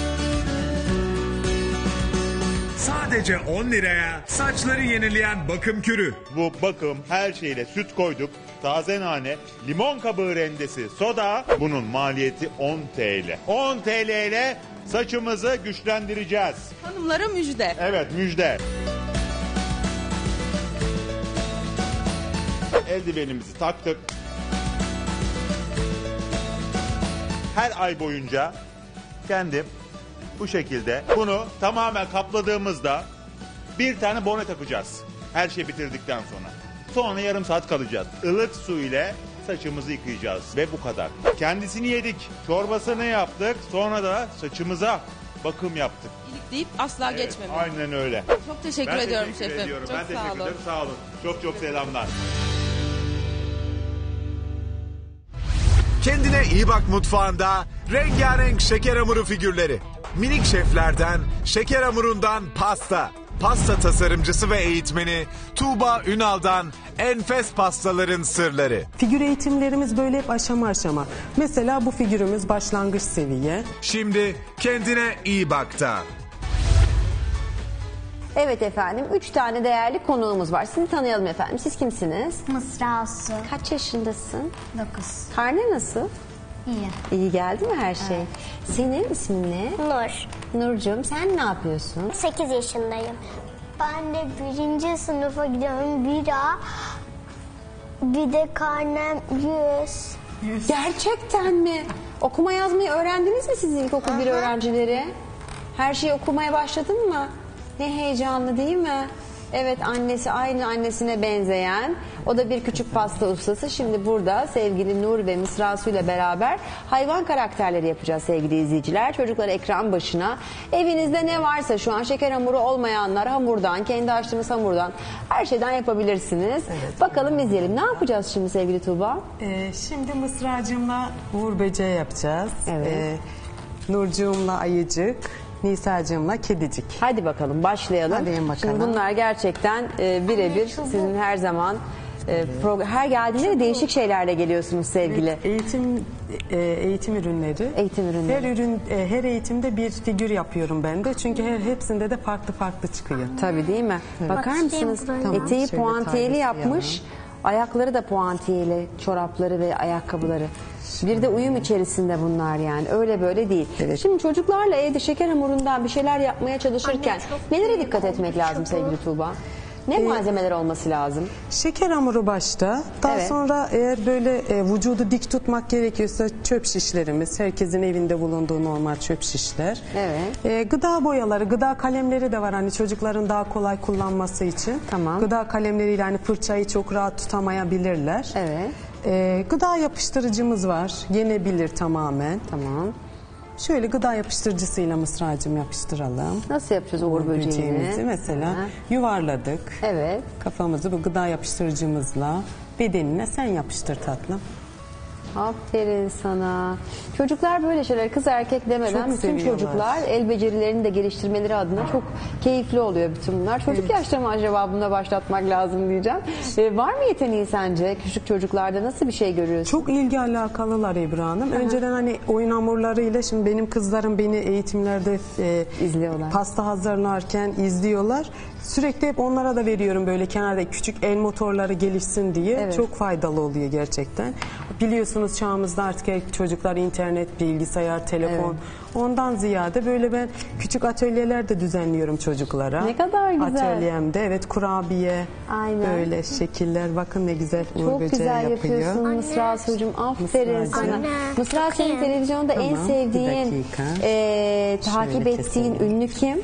Sadece on liraya saçları yenileyen bakım kürü. Bu bakım her şeyle süt koyduk. Taze nane, limon kabuğu rendesi, soda. Bunun maliyeti on TL. on TL ile saçımızı güçlendireceğiz. Hanımlara müjde. Evet, müjde. Eldivenimizi taktık. Her ay boyunca kendim bu şekilde bunu tamamen kapladığımızda bir tane bone takacağız. Her şey bitirdikten sonra. Sonra yarım saat kalacağız. Ilık su ile saçımızı yıkayacağız ve bu kadar. Kendisini yedik, çorbasını yaptık, sonra da saçımıza bakım yaptık. İlikleyip asla Evet, geçmemeli. aynen öyle. Çok teşekkür Ben ediyorum teşekkür şefim. ediyorum. Çok ben sağ teşekkür olun. ederim. Sağ olun. Çok çok selamlar. Kendine iyi bak mutfağında rengarenk şeker hamuru figürleri. Minik şeflerden, şeker hamurundan pasta. Pasta tasarımcısı ve eğitmeni Tuğba Ünal'dan enfes pastaların sırları. Figür eğitimlerimiz böyle hep aşama aşama. Mesela bu figürümüz başlangıç seviye. Şimdi kendine iyi bakta. Evet efendim, üç tane değerli konuğumuz var. Sizi tanıyalım efendim. Siz kimsiniz? Mısra Su. Kaç yaşındasın? dokuz. Karne nasıl? İyi. İyi geldi mi her şey? Senin ismin ne? Nur. Nurcuğum, sen ne yapıyorsun? sekiz yaşındayım. Ben de birinci sınıfa gidiyorum. Bira. Bir de karnem yüz. Gerçekten mi? Okuma yazmayı öğrendiniz mi siz ilkokul bir öğrencileri? Her şeyi okumaya başladın mı? Ne heyecanlı değil mi? Evet, annesi aynı annesine benzeyen, o da bir küçük pasta ustası. Şimdi burada sevgili Nur ve Mısra Su ile beraber hayvan karakterleri yapacağız sevgili izleyiciler. Çocuklar ekran başına. Evinizde ne varsa şu an, şeker hamuru olmayanlar hamurdan, kendi açtığınız hamurdan, her şeyden yapabilirsiniz. Evet. Bakalım izleyelim. Ne yapacağız şimdi sevgili Tuğba? Ee, şimdi Mısracığımla Uğur Böceği yapacağız. Evet. Ee, Nurcuğumla Ayıcık, Nisa'cığımla Kedicik. Hadi bakalım başlayalım. Hadi bakalım. Şimdi bunlar gerçekten e, birebir sizin her zaman e, program, her geldiğinde de değişik şeylerle geliyorsunuz sevgili. Evet, eğitim e, eğitim ürünleri. Eğitim ürünleri. Her ürün e, her eğitimde bir figür yapıyorum ben de. Çünkü her hepsinde de farklı farklı çıkıyor. Tabii değil mi? Bakar mısınız? Tamam, Eteği şöyle puantiyeli tarifleyelim. yapmış. Ayakları da puantiyeli, çorapları ve ayakkabıları. Bir de uyum içerisinde bunlar yani. Öyle böyle değil. Evet. Şimdi çocuklarla evde şeker hamurundan bir şeyler yapmaya çalışırken nelere dikkat etmek lazım sevgili Tuğba? Ne malzemeler olması lazım? Şeker hamuru başta. Daha Evet. sonra eğer böyle e, vücudu dik tutmak gerekiyorsa çöp şişlerimiz, herkesin evinde bulunduğu normal çöp şişler. Evet. E, gıda boyaları, gıda kalemleri de var hani çocukların daha kolay kullanması için. Tamam. Gıda kalemleriyle hani fırçayı çok rahat tutamayabilirler. Evet. E, gıda yapıştırıcımız var. Yenebilir tamamen. Tamam. Şöyle gıda yapıştırıcısıyla Mısracığım yapıştıralım. Nasıl yapacağız uğur böceğini? Böceğimizi mesela Ha. yuvarladık. Evet. Kafamızı bu gıda yapıştırıcımızla bedenine sen yapıştır tatlım. Aferin sana. Çocuklar böyle şeyler, kız erkek demeden Çok bütün seviyorlar. çocuklar el becerilerini de geliştirmeleri adına çok keyifli oluyor bütün bunlar. Çocuk yaşta mı acaba buna başlatmak lazım diyeceğim. Ee, var mı yeteneği sence? Küçük çocuklarda nasıl bir şey görüyorsun? Çok ilgi alakalılar Ebru Hanım. Önceden hani oyun hamurlarıyla, şimdi benim kızlarım beni eğitimlerde e, İzliyorlar. pasta hazırlarken izliyorlar. Sürekli hep onlara da veriyorum böyle kenarda küçük el motorları gelişsin diye. Evet. Çok faydalı oluyor gerçekten. Biliyorsun biliyorsunuz çağımızda artık erkek çocuklar internet, bilgisayar, telefon. Ondan ziyade böyle ben küçük atölyeler de düzenliyorum çocuklara. Ne kadar güzel. Atölyemde evet kurabiye, Aynen. böyle şekiller. Bakın ne güzel Uğur Çok Böceği güzel yapıyor. yapıyorsun Mısra Sucuğum. Aferin Mısracığım. sana. Anne, Mısra senin televizyonda en Tamam, bir sevdiğin, dakika. e, takip Şöyle ettiğin keselim. ünlü kim?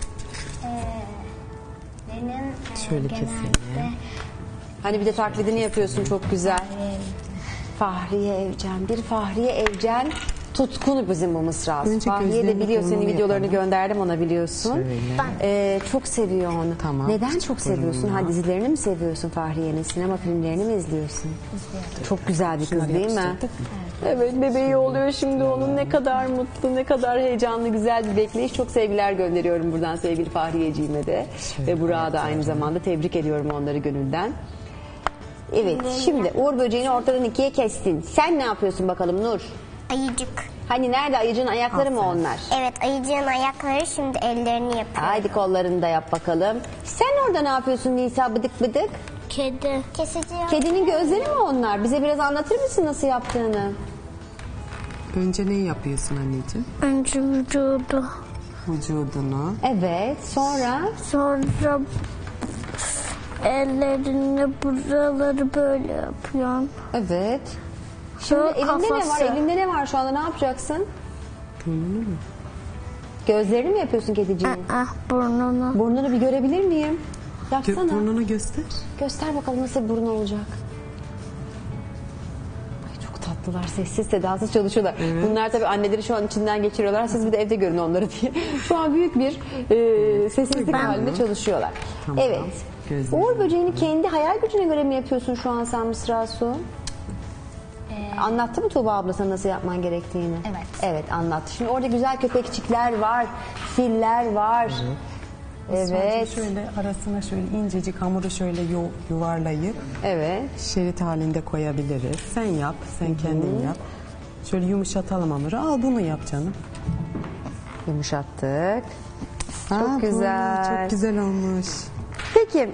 Benim e, Şöyle genelde keselim. Hani bir de taklidini yapıyorsun çok güzel. Fahriye Evcen. Bir Fahriye Evcen tutkunu bizim bu Mısra. Önce Fahriye de gözlerini biliyor, senin burnunu videolarını yapalım. gönderdim ona biliyorsun. Şöyle. Ee, çok seviyor onu. Tamam. Neden çok seviyorsun? Burnuna. Ha, dizilerini mi seviyorsun Fahriye'nin? Sinema filmlerini mi izliyorsun? Çok güzel bir kız Şunları değil mi? yapıştırdık mı? Evet, bebeği oluyor şimdi onun. Ne kadar mutlu, ne kadar heyecanlı, güzel bir bekleyiş. Çok sevgiler gönderiyorum buradan sevgili Fahriyeciğime de. Ve Burak'a da aynı zamanda tebrik ediyorum onları gönülden. Evet, şimdi Uğur Böceğini ortadan ikiye kestin. Sen ne yapıyorsun bakalım Nur? ayıcık. Hani nerede, ayıcığın ayakları mı onlar? Evet, ayıcığın ayakları, şimdi ellerini yapıyor. Haydi kollarını da yap bakalım. Sen orada ne yapıyorsun Nisa, bıdık bıdık? Kedi. Keseceğim. Kedinin gözleri mi onlar? Bize biraz anlatır mısın nasıl yaptığını? Önce ne yapıyorsun anneciğim? Önce vücudu. Vücudunu. Evet, sonra? Sonra ellerini, buraları böyle yapıyorum. Evet. Şimdi Sonra elinde ne var? kafası. Elinde ne var şu anda? Ne yapacaksın? Burnunu mu? Gözlerini mi yapıyorsun kediciğin? Ah, burnunu. Burnunu bir görebilir miyim? Gö- Yapsana. burnunu göster. Göster bakalım nasıl bir burun olacak. Ay çok tatlılar. Sessiz sedasız çalışıyorlar. Bunlar tabii anneleri şu an içinden geçiriyorlar. Siz bir de evde görün onları diye. Şu an büyük bir e, sessizlik halinde çalışıyorlar. Tamam. Evet. Gözlerini Uğur Böceğini kendi hayal gücüne göre mi yapıyorsun şu an sen Mısra Su? Anlattı mı Tuğba abla sana nasıl yapman gerektiğini? Evet. Evet anlattı. Şimdi orada güzel köpekçikler var, filler var. Evet. Sadece şöyle arasına şöyle incecik hamuru şöyle yu- yuvarlayıp Evet. şerit halinde koyabiliriz. Sen yap, sen kendin yap. Şöyle yumuşatalım hamuru. Al bunu yap canım. Yumuşattık. Çok Ha, bu güzel. Çok güzel olmuş. Peki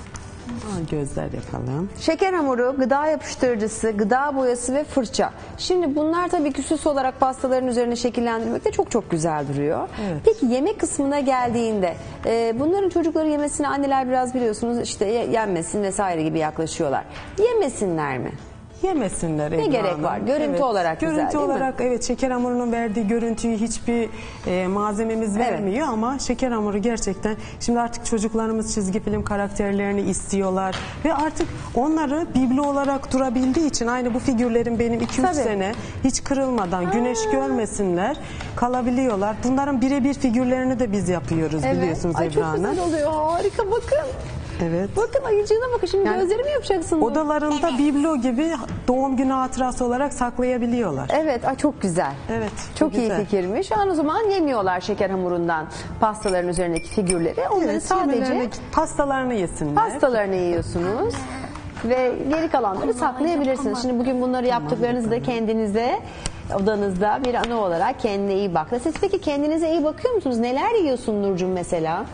Al gözler yapalım. şeker hamuru, gıda yapıştırıcısı, gıda boyası ve fırça. Şimdi bunlar tabii ki süs olarak pastaların üzerine şekillendirmekte çok çok güzel duruyor. Evet. Peki yemek kısmına geldiğinde e, bunların çocukları yemesini anneler biraz biliyorsunuz işte ye- yenmesin vesaire gibi yaklaşıyorlar. Yemesinler mi? Yemesinler Ebru gerek Hanım. var? Görüntü olarak güzel, Görüntü değil mi? olarak evet şeker hamurunun verdiği görüntüyü hiçbir e, malzememiz Evet. vermiyor ama şeker hamuru gerçekten şimdi artık çocuklarımız çizgi film karakterlerini istiyorlar ve artık onları biblo olarak durabildiği için aynı bu figürlerin benim iki üç Tabii. sene hiç kırılmadan güneş görmesinler kalabiliyorlar. Bunların birebir figürlerini de biz yapıyoruz biliyorsunuz Ay, Ebru çok Hanım. güzel oluyor. Harika bakın. Evet. Bakın ayıcığına bakın. Şimdi Yani gözlerimi yapacaksın. Nur. Odalarında biblo gibi doğum günü hatırası olarak saklayabiliyorlar. Evet, ay çok güzel. Evet. Çok iyi güzel. fikirmiş. Şu an o zaman yemiyorlar şeker hamurundan pastaların üzerindeki figürleri. Onları Evet, sadece yemelerine- pastalarını yesinler. pastalarını yiyorsunuz. Ve geri kalanları saklayabilirsiniz. Şimdi bugün bunları yaptıklarınızı da kendinize odanızda bir anı olarak kendine iyi bakın. Siz peki kendinize iyi bakıyor musunuz? Neler yiyorsun Nurcuğum mesela?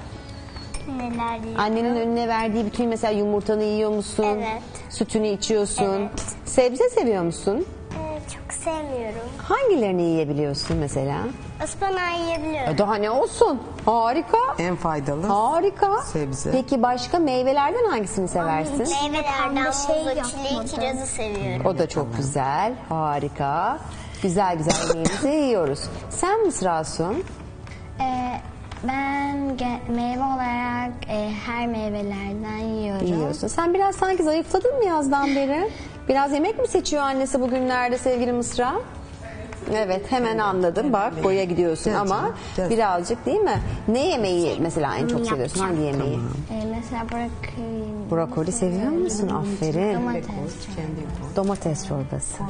Neler yiyor? Annenin önüne verdiği bütün mesela yumurtanı yiyor musun? Evet. Sütünü içiyorsun. Evet. Sebze seviyor musun? Ee, çok sevmiyorum. Hangilerini yiyebiliyorsun mesela? Ispanağı yiyebiliyorum. E daha ne olsun? Harika. En faydalı. Harika. Sebze. Peki başka meyvelerden hangisini seversin? Meyvelerden muzu, çileği, kirazı seviyorum. O da çok güzel. Harika. Güzel güzel yemeğimizi yiyoruz. Sen Mısra Su? Ee, ben ge- meyve olarak e, her meyvelerden yiyorum. Yiyorsun. Sen biraz sanki zayıfladın mı yazdan beri? Biraz yemek mi seçiyor annesi bugünlerde sevgili Mısra? Evet hemen anladım. Bak boya gidiyorsun Gel ama canım, gel. birazcık değil mi? Ne yemeği mesela en çok seviyorsun? Hangi yemeği? Ee, mesela brokoli. Brokoli seviyor musun? Aferin. Domates. Domates çorbası.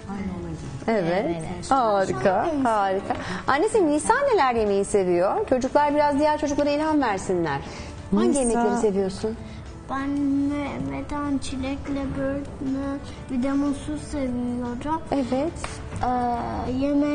Evet. Harika, harika. Annesi Nisa neler yemeyi seviyor? Çocuklar biraz diğer çocuklara ilham versinler. Hangi Nisa- yemekleri seviyorsun? Ben meyveden çilekle börtme bir de muzu seviyorum. Evet. Ee,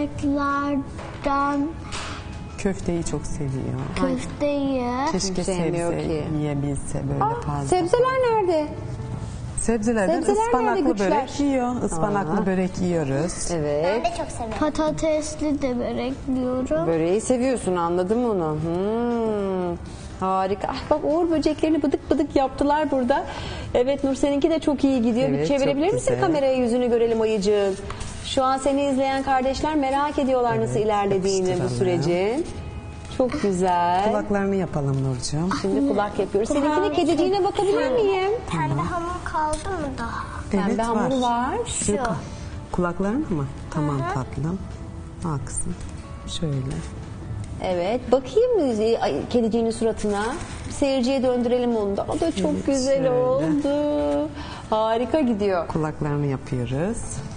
yemeklerden Köfteyi çok seviyor. köfteyi, Keşke sevmiyor sebze ki. yiyebilse böyle Aa, fazla. sebzeler nerede? Sebzelerden Sebzeler nerede ıspanaklı güçler? börek yiyor. Ispanaklı Aa. börek yiyoruz. Evet. Ben de çok severim. Patatesli de börek diyorum. Böreği seviyorsun, anladım onu. Hmm, harika. Ah, bak Uğur böceklerini bıdık bıdık yaptılar burada. Evet Nur, seninki de çok iyi gidiyor. Evet, Bir çevirebilir çok misin güzel. kameraya, yüzünü görelim ayıcığım. Şu an seni izleyen kardeşler merak ediyorlar nasıl ilerlediğini bu yapıştıralım. sürecin. Çok güzel. Kulaklarını yapalım Nurcuğum. Şimdi kulak yapıyoruz. Seninkine kediciğine bakabilir miyim? Pembe hamur kaldı mı daha? Pembe hamuru var. Şu. Kulaklarını mı? Tamam tatlım. Aksın. Şöyle. Evet. Bakayım e, ay, kediciğinin suratına. Seyirciye döndürelim onu da. O da çok Evet, güzel şöyle. oldu. Harika gidiyor. Kulaklarını yapıyoruz.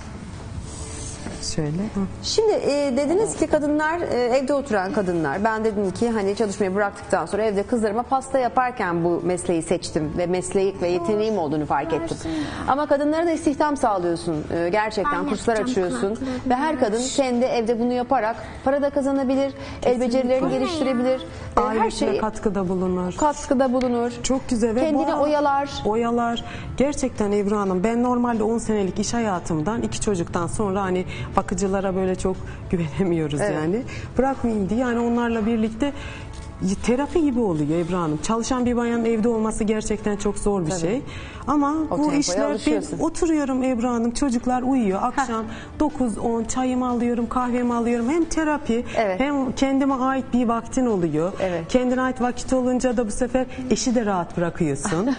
Şöyle. Hı. Şimdi e, dediniz ki kadınlar, e, evde oturan kadınlar. Ben dedim ki hani çalışmayı bıraktıktan sonra evde kızlarıma pasta yaparken bu mesleği seçtim ve mesleği ve yeteneğim olduğunu fark ettim. Ama kadınlara da istihdam sağlıyorsun. E, gerçekten Ben kurslar yapacağım açıyorsun kulaklarını. ve her kadın kendi evde bunu yaparak para da kazanabilir, el becerilerini geliştirebilir. E, her Ailesine şey katkıda bulunur. katkıda bulunur. Çok güzel ve Kendini bu- oyalar. Oyalar. Gerçekten Ebru Hanım, ben normalde on senelik iş hayatımdan iki çocuktan sonra hani bakıcılara böyle çok güvenemiyoruz Evet. yani. Bırakmayayım diye yani onlarla birlikte terapi gibi oluyor Ebru Hanım. Çalışan bir bayanın evde olması gerçekten çok zor bir şey. Ama O bu tempoya işler alışıyorsun. ben oturuyorum Ebru Hanım, çocuklar uyuyor. Akşam dokuz on çayımı alıyorum, kahvemi alıyorum. Hem terapi Evet. hem kendime ait bir vaktin oluyor. Evet. Kendine ait vakit olunca da bu sefer eşi de rahat bırakıyorsun.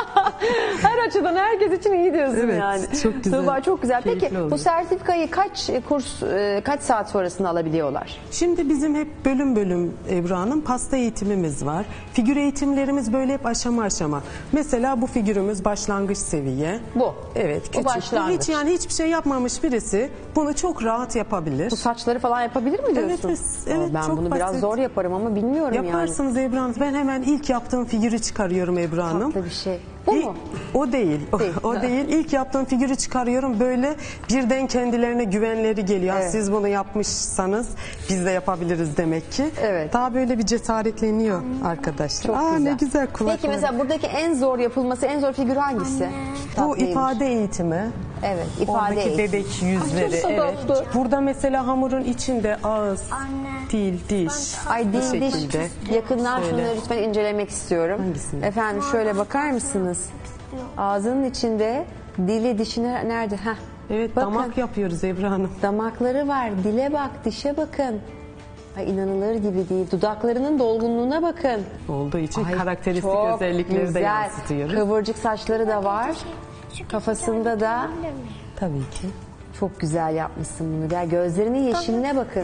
Her açıdan herkes için iyi diyorsun Evet, yani. çok güzel. Tuğba, çok güzel. Peki Keyifli bu oluyor. sertifikayı kaç e, kurs, e, kaç saat sonrasında alabiliyorlar? Şimdi bizim hep bölüm bölüm Ebru Hanım pasta eğitimimiz var. Figür eğitimlerimiz böyle hep aşama aşama. Mesela bu figürümüz başlangıç seviye. Bu. Evet, Bu küçük. başlangıç. Hiç yani hiçbir şey yapmamış birisi bunu çok rahat yapabilir. Bu saçları falan yapabilir mi diyorsun? Evet, evet, Aa, ben çok bunu biraz basit. zor yaparım ama bilmiyorum yani. Yaparsınız Ebru Hanım. Ben hemen ilk yaptığım figürü çıkarıyorum Ebru Hanım. Tatlı bir şey. Bu İlk- mu? O değil. O Değil. o değil. İlk yaptığım figürü çıkarıyorum. Böyle birden kendilerine güvenleri geliyor. Evet. Siz bunu yapmışsanız biz de yapabiliriz demek ki. Evet. Daha böyle bir cesaretleniyor arkadaşlar. Çok Aa, güzel. ne güzel kulakları. Peki mesela buradaki en zor yapılması, en zor figür hangisi? bu Tatlıymış. ifade eğitimi. Evet, ifade Oradaki eğitimi. bebek yüzleri. Ay, çok Evet. tatlı. Burada mesela hamurun içinde ağız, Anne. dil, diş. Ay bu dil diş. şekilde. Yakından Şöyle. şunları lütfen incelemek istiyorum. Hangisini? Efendim şöyle bakar mısınız? Ağzının içinde dili, dişi ner- nerede? Heh. Evet, Bakın. damak yapıyoruz Ebru Hanım. Damakları var. Dile bak, dişe bakın. Ay inanılır gibi değil. Dudaklarının dolgunluğuna bakın. Olduğu için Ay, karakteristik çok özellikleri de güzel. yansıtıyoruz. Kıvırcık saçları da var. Kafasında da Tabii ki. çok güzel yapmışsın bunu. Gel gözlerinin yeşiline bakın.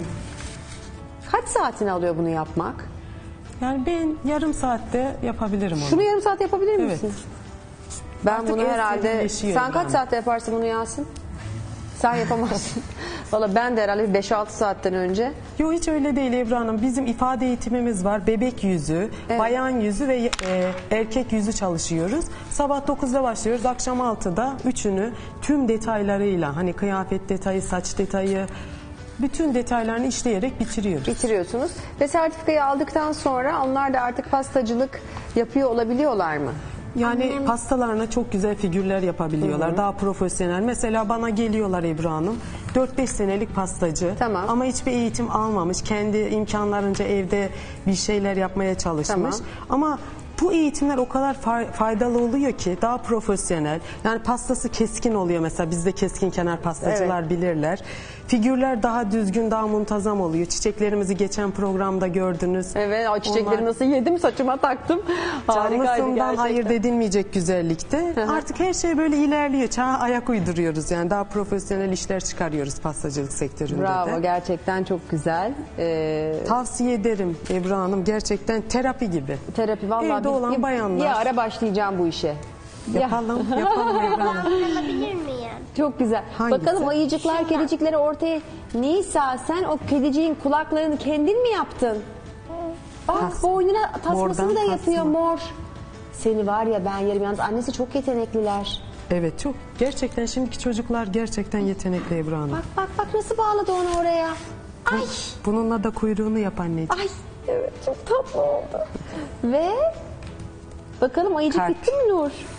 Kaç saatini alıyor bunu yapmak? Yani ben yarım saatte yapabilirim onu. Şunu yarım saat yapabilir Evet. misin? Ben Artık bunu el herhalde... sertleşiyor Sen kaç yani. saatte yaparsın bunu Yasin? Sen yapamazsın. Valla ben de herhalde beş altı saatten önce. Yok hiç öyle değil Ebru Hanım. Bizim ifade eğitimimiz var. Bebek yüzü, Evet. bayan yüzü ve e, erkek yüzü çalışıyoruz. Sabah dokuzda başlıyoruz. Akşam altıda üçünü tüm detaylarıyla hani kıyafet detayı, saç detayı bütün detaylarını işleyerek bitiriyoruz. Bitiriyorsunuz. Ve sertifikayı aldıktan sonra onlar da artık pastacılık yapıyor olabiliyorlar mı? Yani pastalarına çok güzel figürler yapabiliyorlar. Daha profesyonel. Mesela bana geliyorlar Ebru Hanım. dört beş senelik pastacı. Tamam. Ama hiçbir eğitim almamış. Kendi imkanlarınca evde bir şeyler yapmaya çalışmış. Tamam. Ama bu eğitimler o kadar fa- faydalı oluyor ki daha profesyonel. Yani pastası keskin oluyor mesela. Bizde keskin kenar pastacılar Evet. bilirler. Figürler daha düzgün, daha muntazam oluyor. Çiçeklerimizi geçen programda gördünüz. Evet, o çiçekleri Onlar- nasıl yedim, saçıma taktım. Harikaydı Canlısından gerçekten. ayırt edilmeyecek güzellikte. hı. Artık her şey böyle ilerliyor. Çağa ayak uyduruyoruz. Yani daha profesyonel işler çıkarıyoruz pastacılık sektöründe Bravo, de. gerçekten çok güzel. Ee, Tavsiye ederim Ebru Hanım. Gerçekten terapi gibi. terapi vallahi Evde bir- olan bir, bayanlar. bir ara başlayacağım bu işe. Ya. Yapalım, yapalım Ebru Hanım. Alabilir miyim? Çok güzel. Hangisi? Bakalım ayıcıklar, kedicikleri ortaya... Nisa sen o kediciğin kulaklarını kendin mi yaptın? Bak Tas- boynuna tasmasını mordan da yapıyor tasma. mor. Seni var ya ben yerim yalnız. Annesi çok yetenekliler. Evet çok. Gerçekten şimdiki çocuklar gerçekten yetenekli Ebru Hanım. Bak bak bak nasıl bağladı onu oraya. Ay Bununla da kuyruğunu yap anneciğim. ay evet çok tatlı oldu. Ve bakalım ayıcık Kalp. bitti mi Nur?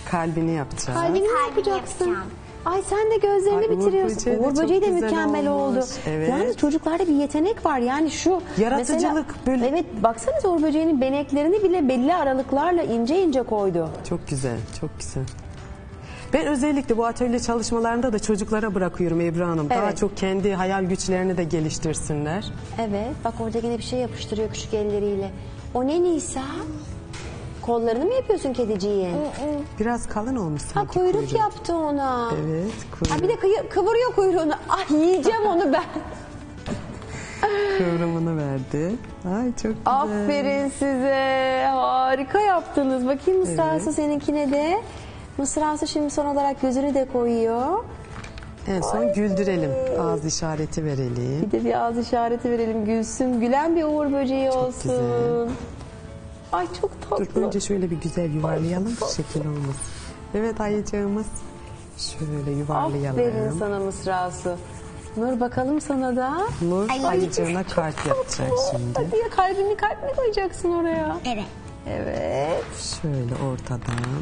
kalbini yapacağız. Kalbini mi Kalbini yapacaksın? yapacağım. Ay sen de gözlerini Ay, Uğur bitiriyorsun. böceği de Uğur çok böceği de güzel mükemmel olmuş. oldu. Evet. Yani çocuklarda bir yetenek var. Yani şu Yaratıcılık, mesela, böyle- evet baksanıza Uğur böceğinin beneklerini bile belli aralıklarla ince ince koydu. Çok güzel, çok güzel. Ben özellikle bu atölye çalışmalarında da çocuklara bırakıyorum Ebru Hanım. Daha Evet. çok kendi hayal güçlerini de geliştirsinler. Evet bak orada yine bir şey yapıştırıyor küçük elleriyle. O ne Nisa? Kollarını mı yapıyorsun kediciğin? Biraz kalın olmuş Ha sanki kuyruk kuyruğu. yaptı ona. Evet, Ha kuyruk. bir de kıy- kıvırıyor kuyruğunu. Ah yiyeceğim onu ben. Kıvrımını verdi. Ay çok güzel. Aferin size. Harika yaptınız. Bakayım mısrası Evet. seninkine de. Mısrası şimdi son olarak gözünü de koyuyor. En son güldürelim. Ağız işareti verelim. Bir de bir ağız işareti verelim. Gülsün. Gülen bir uğur böceği olsun. güzel. Ay çok tatlı. Dur önce şöyle bir güzel yuvarlayalım. Şekil olmasın. Evet ayıcığımız. Şöyle yuvarlayalım. Aferin sana mısrası. Nur bakalım sana da. Nur Ay, ayıcığına kalp yapacak şimdi. Hadi ya kalbini kalp mi koyacaksın oraya? Evet. Evet. Şöyle ortadan.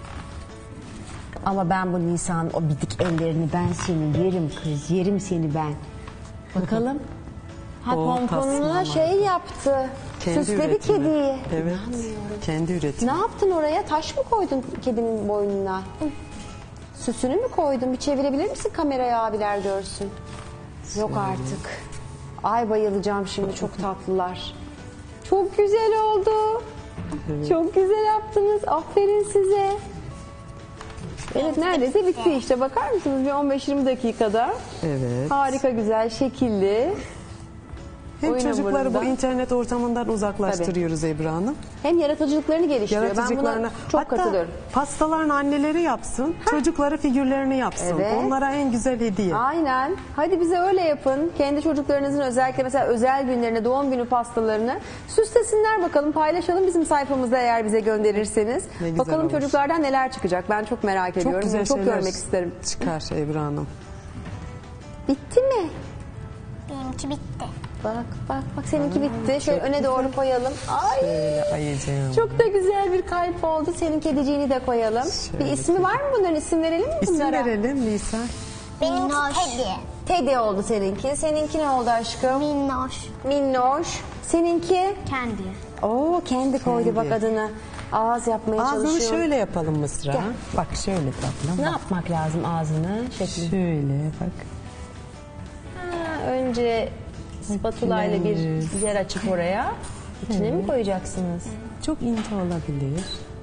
Ama ben bu Nisa'nın o bitik ellerini ben seni yerim kız. Yerim seni ben. Bakalım. Ha O pomponuna tasmama. şey yaptı. Kendi Süsledi üretimi. kediyi. Evet. Kendi üretimi. Ne yaptın oraya? Taş mı koydun kedinin boynuna? Süsünü mü koydun? Bir çevirebilir misin kameraya abiler görsün? Yok artık. Ay bayılacağım şimdi çok tatlılar. Çok güzel oldu. Çok güzel yaptınız. Aferin size. Evet neredeyse bitti işte. Bakar mısınız bir on beş yirmi dakikada. Evet. Harika güzel şekilli. Hem Oyun çocukları hamurunda. bu internet ortamından uzaklaştırıyoruz Ebru Hanım. Hem yaratıcılıklarını geliştiriyor. Ben Yaratıcılıklarına. buna çok Hatta katılıyorum. pastaların anneleri yapsın, çocukları figürlerini yapsın. Evet. Onlara en güzel hediye. Aynen. Hadi bize öyle yapın. Kendi çocuklarınızın özellikle mesela özel günlerine, doğum günü pastalarını süslesinler bakalım. Paylaşalım bizim sayfamızda eğer bize gönderirseniz. Ne güzel Bakalım olur. çocuklardan neler çıkacak. Ben çok merak Çok ediyorum. güzel Bunu çok şeyler görmek isterim. çıkar Ebru Hanım. Bitti mi? Benimki bitti. Bak bak bak seninki bitti. Şöyle öne doğru koyalım. Ay. Şöyle ayıcığım. Çok da güzel bir kalp oldu. Senin kediciğini de koyalım. Şöyle bir ismi var mı bunların? İsim verelim mi İsim bunlara? verelim Nisa. Benimki Teddy. Teddy oldu seninki. Seninki ne oldu aşkım? Minnoş. Minnoş. Seninki? Kendi. Oo kendi koydu Kendi. bak adını. Ağız yapmaya Ağzını çalışıyor. şöyle yapalım Mısra. Gel. Bak şöyle tatlım. Ne bak. yapmak lazım ağzını? Şekli. Şöyle bak. Ha, önce spatula ile bir Bakıyoruz. yer açıp oraya. İçine mi koyacaksınız? Çok ince olabilir.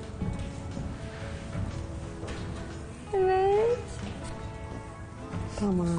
Evet. Tamam.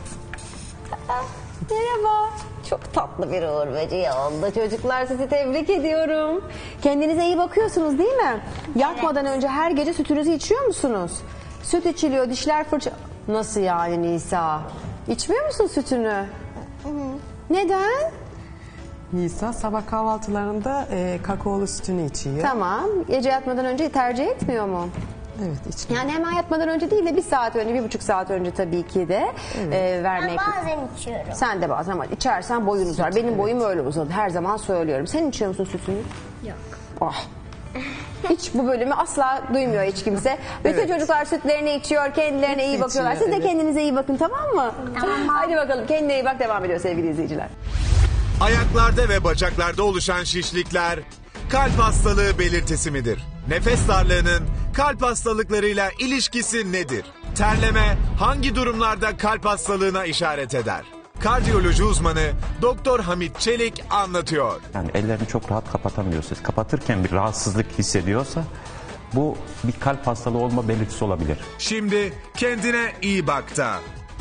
Merhaba. Çok tatlı bir uğur böceği oldu. Çocuklar sizi tebrik ediyorum. Kendinize iyi bakıyorsunuz değil mi? Yatmadan önce her gece sütünüzü içiyor musunuz? Süt içiliyor, dişler fırça... Nasıl yani Nisa? İçmiyor musun sütünü? Neden? Nisa sabah kahvaltılarında e, kakaolu sütünü içiyor. Tamam. Gece yatmadan önce tercih etmiyor mu? Evet içmiyor. Yani hemen yatmadan önce değil de bir saat önce, bir buçuk saat önce tabii ki de e, vermek. Ben bazen içiyorum. Sen de bazen ama içersen boyun uzar. Benim boyum öyle uzadı. Her zaman söylüyorum. Sen içiyor musun sütünü? Yok. Oh. Hiç bu bölümü asla duymuyor hiç kimse. Bütün Evet. çocuklar sütlerini içiyor, kendilerine Hepsi iyi bakıyorlar. içiyor, Siz de evet. kendinize iyi bakın tamam mı? Tamam. Hadi bakalım kendine iyi bak devam ediyor sevgili izleyiciler. Ayaklarda ve bacaklarda oluşan şişlikler kalp hastalığı belirtisi midir? Nefes darlığının kalp hastalıklarıyla ilişkisi nedir? Terleme hangi durumlarda kalp hastalığına işaret eder? Kardiyoloji uzmanı Doktor Hamit Çelik anlatıyor. Yani ellerini çok rahat kapatamıyorsunuz. Kapatırken bir rahatsızlık hissediyorsa bu bir kalp hastalığı olma belirtisi olabilir. Şimdi kendine iyi bak da.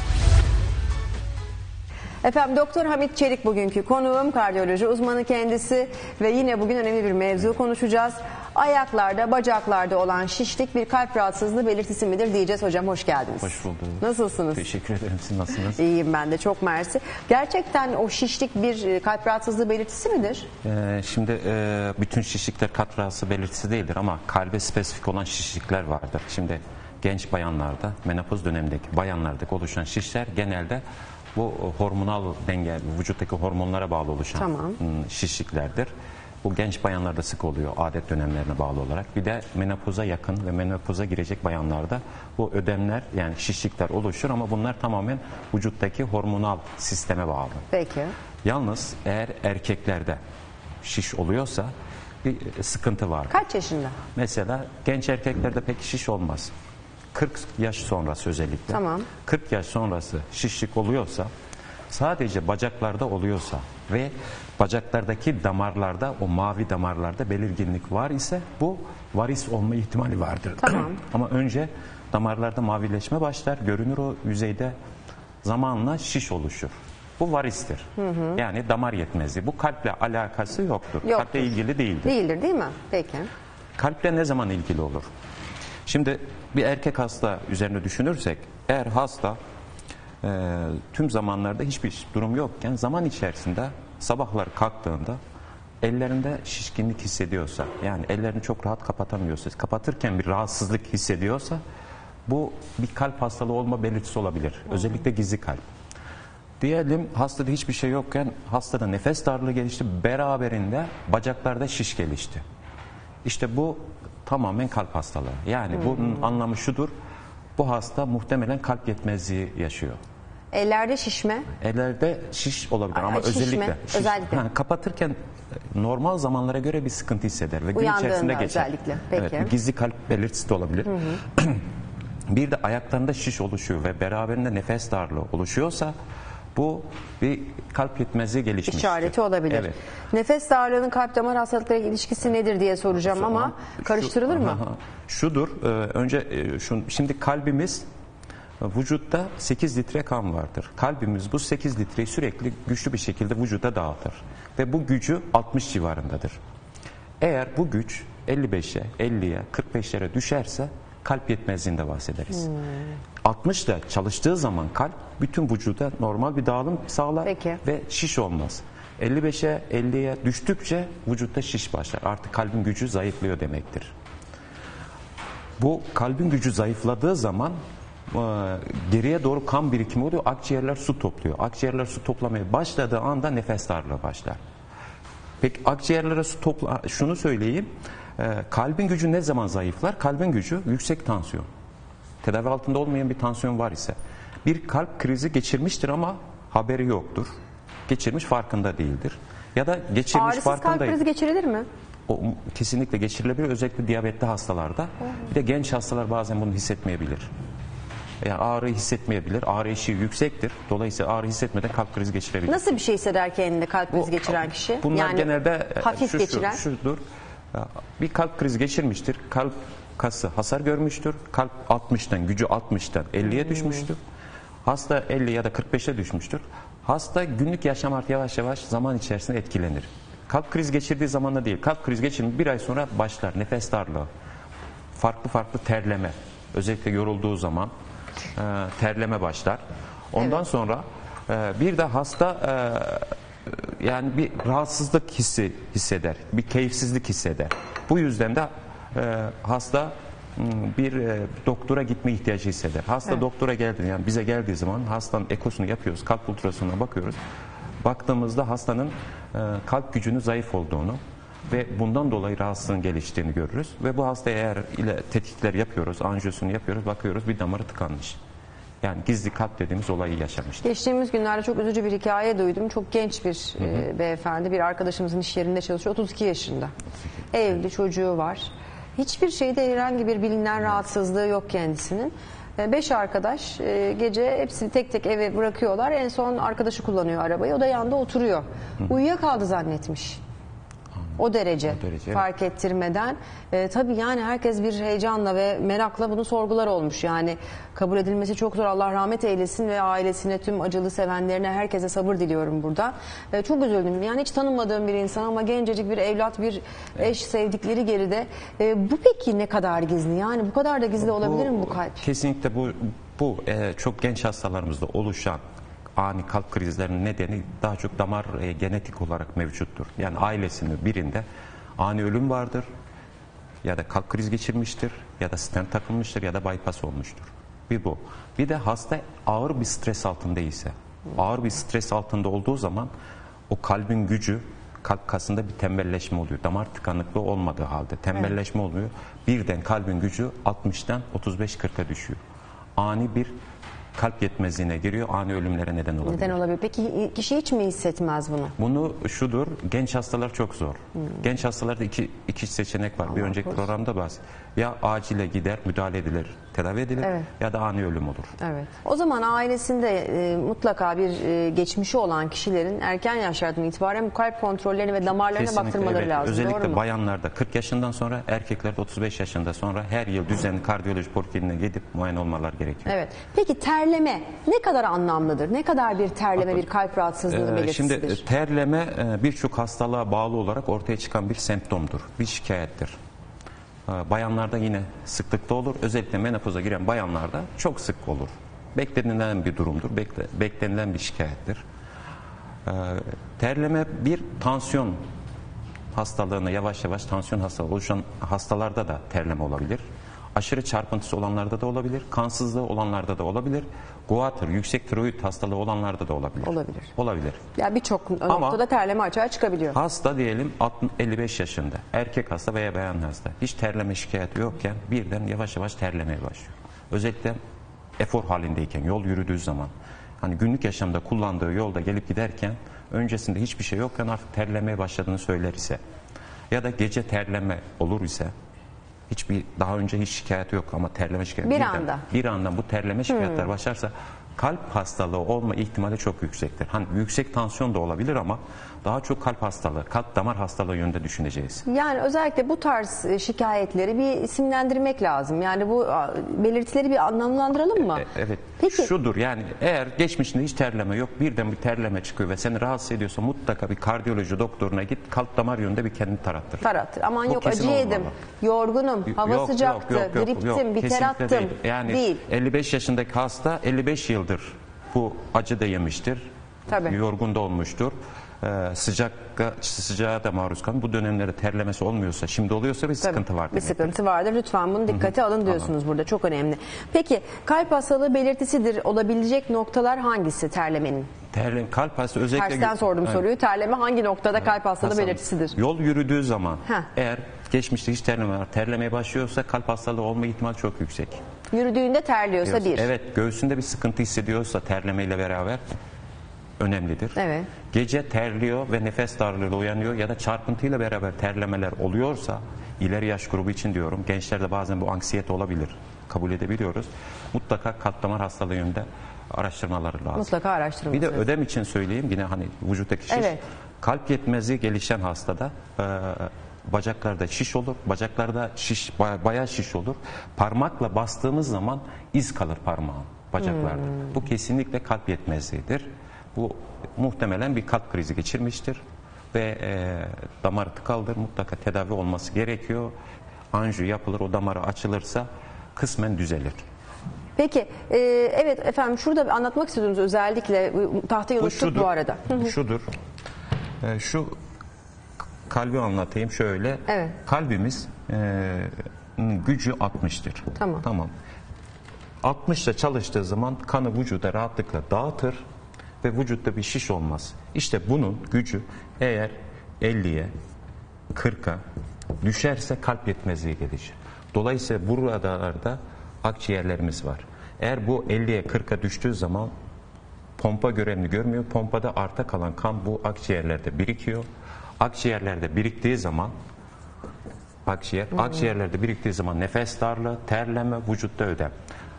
Efendim Doktor Hamit Çelik bugünkü konuğum, kardiyoloji uzmanı kendisi ve yine bugün önemli bir mevzu konuşacağız. Ayaklarda, bacaklarda olan şişlik bir kalp rahatsızlığı belirtisi midir diyeceğiz. Hocam hoş geldiniz. Hoş bulduk. Nasılsınız? Teşekkür ederim. Siz nasılsınız? İyiyim ben de çok mersi. Gerçekten o şişlik bir kalp rahatsızlığı belirtisi midir? Ee, şimdi e, bütün şişlikler kalp rahatsızlığı belirtisi değildir ama kalbe spesifik olan şişlikler vardır. Şimdi genç bayanlarda, menopoz dönemindeki bayanlardaki oluşan şişler genelde bu hormonal denge, vücuttaki hormonlara bağlı oluşan Tamam. şişliklerdir. Bu genç bayanlarda sık oluyor adet dönemlerine bağlı olarak. Bir de menopoza yakın ve menopoza girecek bayanlarda bu ödemler yani şişlikler oluşur ama bunlar tamamen vücuttaki hormonal sisteme bağlı. Peki. Yalnız eğer erkeklerde şiş oluyorsa bir sıkıntı var. Kaç yaşında? Mesela genç erkeklerde pek şiş olmaz. kırk yaş sonrası özellikle. Tamam. kırk yaş sonrası şişlik oluyorsa, sadece bacaklarda oluyorsa ve bacaklardaki damarlarda, o mavi damarlarda belirginlik var ise bu varis olma ihtimali vardır. Tamam. Ama önce damarlarda mavileşme başlar, görünür o yüzeyde, zamanla şiş oluşur. Bu varistir. Hı hı. Yani damar yetmezliği. Bu kalple alakası yoktur. Yoktur. Kalple ilgili değildir. Değildir değil mi? Peki. Kalple ne zaman ilgili olur? Şimdi bir erkek hasta üzerine düşünürsek, eğer hasta e, tüm zamanlarda hiçbir durum yokken zaman içerisinde sabahlar kalktığında ellerinde şişkinlik hissediyorsa, yani ellerini çok rahat kapatamıyorsa, kapatırken bir rahatsızlık hissediyorsa bu bir kalp hastalığı olma belirtisi olabilir. Özellikle gizli kalp. Diyelim hastada hiçbir şey yokken hastada nefes darlığı gelişti, beraberinde bacaklarda şiş gelişti. İşte bu tamamen kalp hastalığı. Yani hmm. bunun anlamı şudur, bu hasta muhtemelen kalp yetmezliği yaşıyor. Ellerde şişme? Ellerde şiş olabilir. Ay, ama şişme, özellikle, şiş, özellikle. Ha, kapatırken normal zamanlara göre bir sıkıntı hisseder ve gün Uyandığında içerisinde geçer. özellikle. Peki. Evet, gizli kalp belirtisi de olabilir. Hı hı. Bir de ayaklarında şiş oluşuyor ve beraberinde nefes darlığı oluşuyorsa bu bir kalp yetmezliği gelişmiştir. İşareti olabilir. Evet. Nefes darlığının kalp damar hastalıklarıyla ilişkisi nedir diye soracağım ama, ama karıştırılır şu, mı? Aha, şudur, e, önce e, şun, şimdi kalbimiz, vücutta sekiz litre kan vardır. Kalbimiz bu sekiz litreyi sürekli güçlü bir şekilde vücuda dağıtır. Ve bu gücü altmış civarındadır. Eğer bu güç elli beşe, elliye, kırk beşlere düşerse kalp yetmezliğinde bahsederiz. Hmm. altmışta çalıştığı zaman kalp bütün vücuda normal bir dağılım sağlar. Peki. Ve şiş olmaz. elli beşe, elliye düştükçe vücutta şiş başlar. Artık kalbin gücü zayıflıyor demektir. Bu kalbin gücü zayıfladığı zaman e, geriye doğru kan birikimi oluyor. Akciğerler su topluyor. Akciğerler su toplamaya başladığı anda nefes darlığı başlar. Peki akciğerlere su topla, şunu söyleyeyim. E, kalbin gücü ne zaman zayıflar? Kalbin gücü yüksek tansiyon. Tedavi altında olmayan bir tansiyon var ise. Bir kalp krizi geçirmiştir ama haberi yoktur. Geçirmiş, farkında değildir. Ya da geçirmiş, Ağrısız farkında kalp krizi geçirilir mi? O kesinlikle geçirilebilir. Özellikle diyabetli hastalarda. Hı. Bir de genç hastalar bazen bunu hissetmeyebilir. Yani ağrı hissetmeyebilir. Ağrı eşiği yüksektir. Dolayısıyla ağrı hissetmeden kalp krizi geçirebilir. Nasıl bir şey hisseder kendinde kalp krizi Bu, geçiren kişi? Bunlar yani genelde hafif şu, geçiren. Şu, şudur. Bir kalp krizi geçirmiştir. Kalp kası hasar görmüştür. Kalp altmıştan, gücü altmıştan elliye hmm. düşmüştür. Hasta elli ya da kırk beşe düşmüştür. Hasta günlük yaşam artık yavaş yavaş zaman içerisinde etkilenir. Kalp krizi geçirdiği zamanda değil. Kalp krizi geçirdiği bir ay sonra başlar. Nefes darlığı, farklı farklı terleme. Özellikle yorulduğu zaman e, terleme başlar. Ondan evet. sonra e, bir de hasta e, yani bir rahatsızlık hissi hisseder. Bir keyifsizlik hisseder. Bu yüzden de e, hasta bir e, doktora gitme ihtiyacı hisseder. Hasta evet. doktora geldi, yani bize geldiği zaman hastanın ekosunu yapıyoruz, kalp ultrasonuna bakıyoruz. Baktığımızda hastanın e, kalp gücünün zayıf olduğunu ve bundan dolayı rahatsızlığın geliştiğini görürüz. Ve bu hasta eğer ile tetkikler yapıyoruz, anjiyosunu yapıyoruz, bakıyoruz bir damarı tıkanmış. Yani gizli kalp dediğimiz olayı yaşamıştır. Geçtiğimiz günlerde çok üzücü bir hikaye duydum. Çok genç bir hı hı. E, beyefendi, bir arkadaşımızın iş yerinde çalışıyor. otuz iki yaşında. Evli, çocuğu var. Hiçbir şeyde herhangi bir bilinen rahatsızlığı yok kendisinin. Beş arkadaş gece hepsini tek tek eve bırakıyorlar. En son arkadaşı kullanıyor arabayı. O da yanında oturuyor. Uyuyakaldı zannetmiş. O derece, o derece fark evet. ettirmeden. E, tabii yani herkes bir heyecanla ve merakla bunu sorgular olmuş. Yani kabul edilmesi çok zor. Allah rahmet eylesin ve ailesine, tüm acılı sevenlerine, herkese sabır diliyorum burada. E, çok üzüldüm. Yani hiç tanımadığım bir insan ama gencecik bir evlat, bir evet. eş, sevdikleri geride. E, bu peki ne kadar gizli? Yani bu kadar da gizli bu, olabilir mi bu kalp? Kesinlikle bu, bu e, çok genç hastalarımızda oluşan ani kalp krizlerinin nedeni daha çok damar e, genetik olarak mevcuttur. Yani ailesinin birinde ani ölüm vardır ya da kalp krizi geçirmiştir ya da stent takılmıştır ya da bypass olmuştur. Bir bu. Bir de hasta ağır bir stres altında ise, ağır bir stres altında olduğu zaman o kalbin gücü kalp kasında bir tembelleşme oluyor. Damar tıkanıklığı olmadığı halde tembelleşme evet. oluyor. Birden kalbin gücü altmıştan otuz beş kırka düşüyor. Ani bir kalp yetmezliğine giriyor, ani ölümlere neden olabilir. Neden olabilir? Peki kişi hiç mi hissetmez bunu? Bunu şudur, genç hastalar çok zor. Hmm. Genç hastalarda iki, iki seçenek var. Allah bir önceki korusun. Programda bahsettim. Ya acile gider, müdahale edilir, tedavi edilir evet. ya da ani ölüm olur. Evet. O zaman ailesinde e, mutlaka bir e, geçmişi olan kişilerin erken yaşlardan itibaren bu kalp kontrollerine ve damarlarına kesinlikle, baktırmaları evet. lazım. Özellikle bayanlarda kırk yaşından sonra, erkeklerde otuz beş yaşında sonra her yıl düzenli kardiyoloji polikliniğine gidip muayene olmalar gerekiyor. Evet. Peki terleme ne kadar anlamlıdır? Ne kadar bir terleme Bakın, bir kalp rahatsızlığı e, belirtisidir? Şimdi terleme e, birçok hastalığa bağlı olarak ortaya çıkan bir semptomdur, bir şikayettir. Bayanlarda yine sıklıkta olur. Özellikle menopoza giren bayanlarda çok sık olur. Beklenilen bir durumdur. Bekle, beklenilen bir şikayettir. Ee, terleme bir tansiyon hastalığına yavaş yavaş tansiyon hastalığı oluşan hastalarda da terleme olabilir. Aşırı çarpıntısı olanlarda da olabilir. Kansızlığı olanlarda da olabilir. Goiter, yüksek tiroid hastalığı olanlarda da olabilir. Olabilir. Olabilir. Ya birçok noktada terleme açığa çıkabiliyor. Hasta diyelim elli beş yaşında. Erkek hasta veya bayan hasta. Hiç terleme şikayeti yokken birden yavaş yavaş terlemeye başlıyor. Özellikle efor halindeyken, yol yürüdüğü zaman. Hani günlük yaşamda kullandığı yolda gelip giderken öncesinde hiçbir şey yokken artık terlemeye başladığını söyler ise ya da gece terleme olur ise hiçbir daha önce hiç şikayeti yok ama terleme şikayeti bir birden, anda bir anda bu terleme şikayetler hmm. başlarsa kalp hastalığı olma ihtimali çok yüksektir. Hani yüksek tansiyon da olabilir ama daha çok kalp hastalığı, kalp damar hastalığı yönünde düşüneceğiz. Yani özellikle bu tarz şikayetleri bir isimlendirmek lazım. Yani bu belirtileri bir anlamlandıralım mı? E, evet. Peki. Şudur yani eğer geçmişinde hiç terleme yok birden bir terleme çıkıyor ve seni rahatsız ediyorsa mutlaka bir kardiyoloji doktoruna git kalp damar yönünde bir kendini tarattır. Tarattır. Aman bu yok acı yedim, yorgunum, hava yok, sıcaktı, yok, yok, yok, griptim, yok, biter attım. Değil. Yani değil. elli beş yaşındaki hasta elli beş yıldır bu acı da yemiştir. Tabii. Yorgun da olmuştur. Ee, sıcak sıcağa da maruz kalın. Bu dönemlerde terlemesi olmuyorsa, şimdi oluyorsa bir sıkıntı Tabii, var. Bir sıkıntı vardır. Lütfen bunu dikkate Hı-hı. alın diyorsunuz Aha. burada. Çok önemli. Peki kalp hastalığı belirtisidir olabilecek noktalar hangisi terlemenin? Terleme, kalp hastalığı özellikle... Tersten sordum evet. soruyu. Terleme hangi noktada evet. kalp hastalığı Hastalık. belirtisidir? Yol yürüdüğü zaman Heh. eğer geçmişte hiç terleme var, terlemeye başlıyorsa kalp hastalığı olma ihtimali çok yüksek. Yürüdüğünde terliyorsa bir. Evet, göğsünde bir sıkıntı hissediyorsa terlemeyle beraber önemlidir. Evet. Gece terliyor ve nefes darlığıyla uyanıyor ya da çarpıntıyla beraber terlemeler oluyorsa ileri yaş grubu için diyorum. Gençlerde bazen bu anksiyete olabilir. Kabul edebiliyoruz. Mutlaka kalp damar hastalığı yönünde araştırmaları lazım. Mutlaka araştırmaları. Bir de ödem için söyleyeyim yine hani vücuttaki şiş. Evet. Kalp yetmezliği gelişen hastada e, bacaklarda şiş olur. Bacaklarda şiş bayağı şiş olur. Parmakla bastığımız zaman iz kalır parmağın bacaklarda. Hmm. Bu kesinlikle kalp yetmezliğidir. Bu muhtemelen bir kalp krizi geçirmiştir ve e, damarı tıkalıdır. Mutlaka tedavi olması gerekiyor. Anjiyo yapılır, o damarı açılırsa kısmen düzelir. Peki, e, evet efendim şurada anlatmak istediğiniz özellikle tahtayı unuttuk bu arada. Bu şudur. E, şu kalbi anlatayım şöyle. Evet. Kalbimiz e, gücü altmıştır. Tamam. Tamam. altmışla çalıştığı zaman kanı vücuda rahatlıkla dağıtır ve vücutta bir şiş olmaz. İşte bunun gücü eğer elliye, kırka düşerse kalp yetmezliği gelişir. Dolayısıyla buralarda akciğerlerimiz var. Eğer bu elliye, kırka düştüğü zaman pompa görevini görmüyor. Pompada arta kalan kan bu akciğerlerde birikiyor. Akciğerlerde biriktiği zaman akciğer, hmm. akciğerlerde biriktiği zaman nefes darlığı, terleme, vücutta ödem.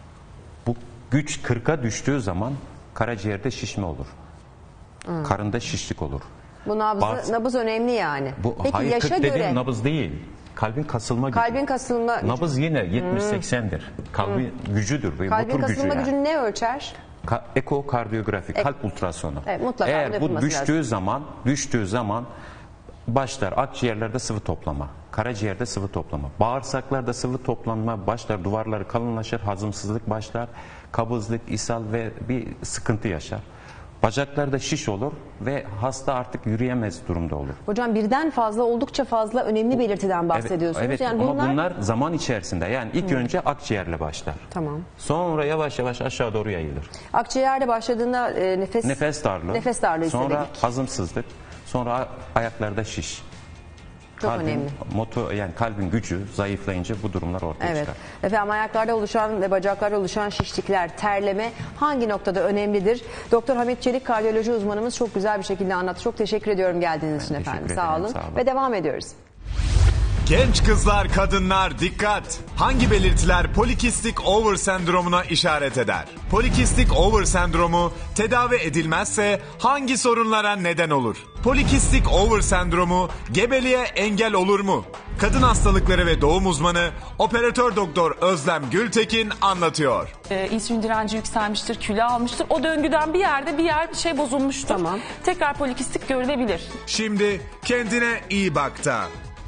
Bu güç kırka düştüğü zaman karaciğerde şişme olur. Hmm. Karında şişlik olur. Bu nabız, Baz, nabız önemli yani. Bu, Peki hayır, yaşa kırk göre... dediğim nabız değil. Kalbin kasılma gücü. Kalbin kasılma Nabız yine yetmiş seksendir. Hmm. Kalbin hmm. gücüdür. Kalbin motor kasılma gücü gücünü yani. ne ölçer? Ka ekokardiyografi, Ek kalp ultrasonu. Evet, mutlaka Eğer bu düştüğü lazım. zaman, düştüğü zaman başlar akciğerlerde sıvı toplama, karaciğerde sıvı toplama, bağırsaklarda sıvı toplanma başlar, duvarları kalınlaşır, hazımsızlık başlar, kabızlık, ishal ve bir sıkıntı yaşar. Bacaklarda şiş olur ve hasta artık yürüyemez durumda olur. Hocam birden fazla, oldukça fazla önemli belirtiden bahsediyorsunuz. Evet, evet yani ama bunlar... bunlar zaman içerisinde. Yani ilk hmm. önce akciğerle başlar. Tamam. Sonra yavaş yavaş aşağı doğru yayılır. Akciğerde başladığında e, nefes... Nefes darlığı. Nefes darlığı Sonra istedik. hazımsızlık. Sonra ayaklarda şiş. Çok Kalbin, önemli. Motor, yani kalbin gücü zayıflayınca bu durumlar ortaya Evet. çıkar. Efendim ayaklarda oluşan ve bacaklarda oluşan şişlikler, terleme hangi noktada önemlidir? Doktor Hamit Çelik kardiyoloji uzmanımız çok güzel bir şekilde anlattı. Çok teşekkür ediyorum geldiğiniz için efendim. teşekkür Sağ ederim, olun. sağ olun. Ve devam ediyoruz. Genç kızlar, kadınlar dikkat! Hangi belirtiler polikistik over sendromuna işaret eder? Polikistik over sendromu tedavi edilmezse hangi sorunlara neden olur? Polikistik over sendromu gebeliğe engel olur mu? Kadın hastalıkları ve doğum uzmanı operatör doktor Özlem Gültekin anlatıyor. Ee, insülin direnci yükselmiştir, kilo almıştır. O döngüden bir yerde bir yer bir şey bozulmuştur. Tamam. Tekrar polikistik görülebilir. Şimdi kendine iyi bak da.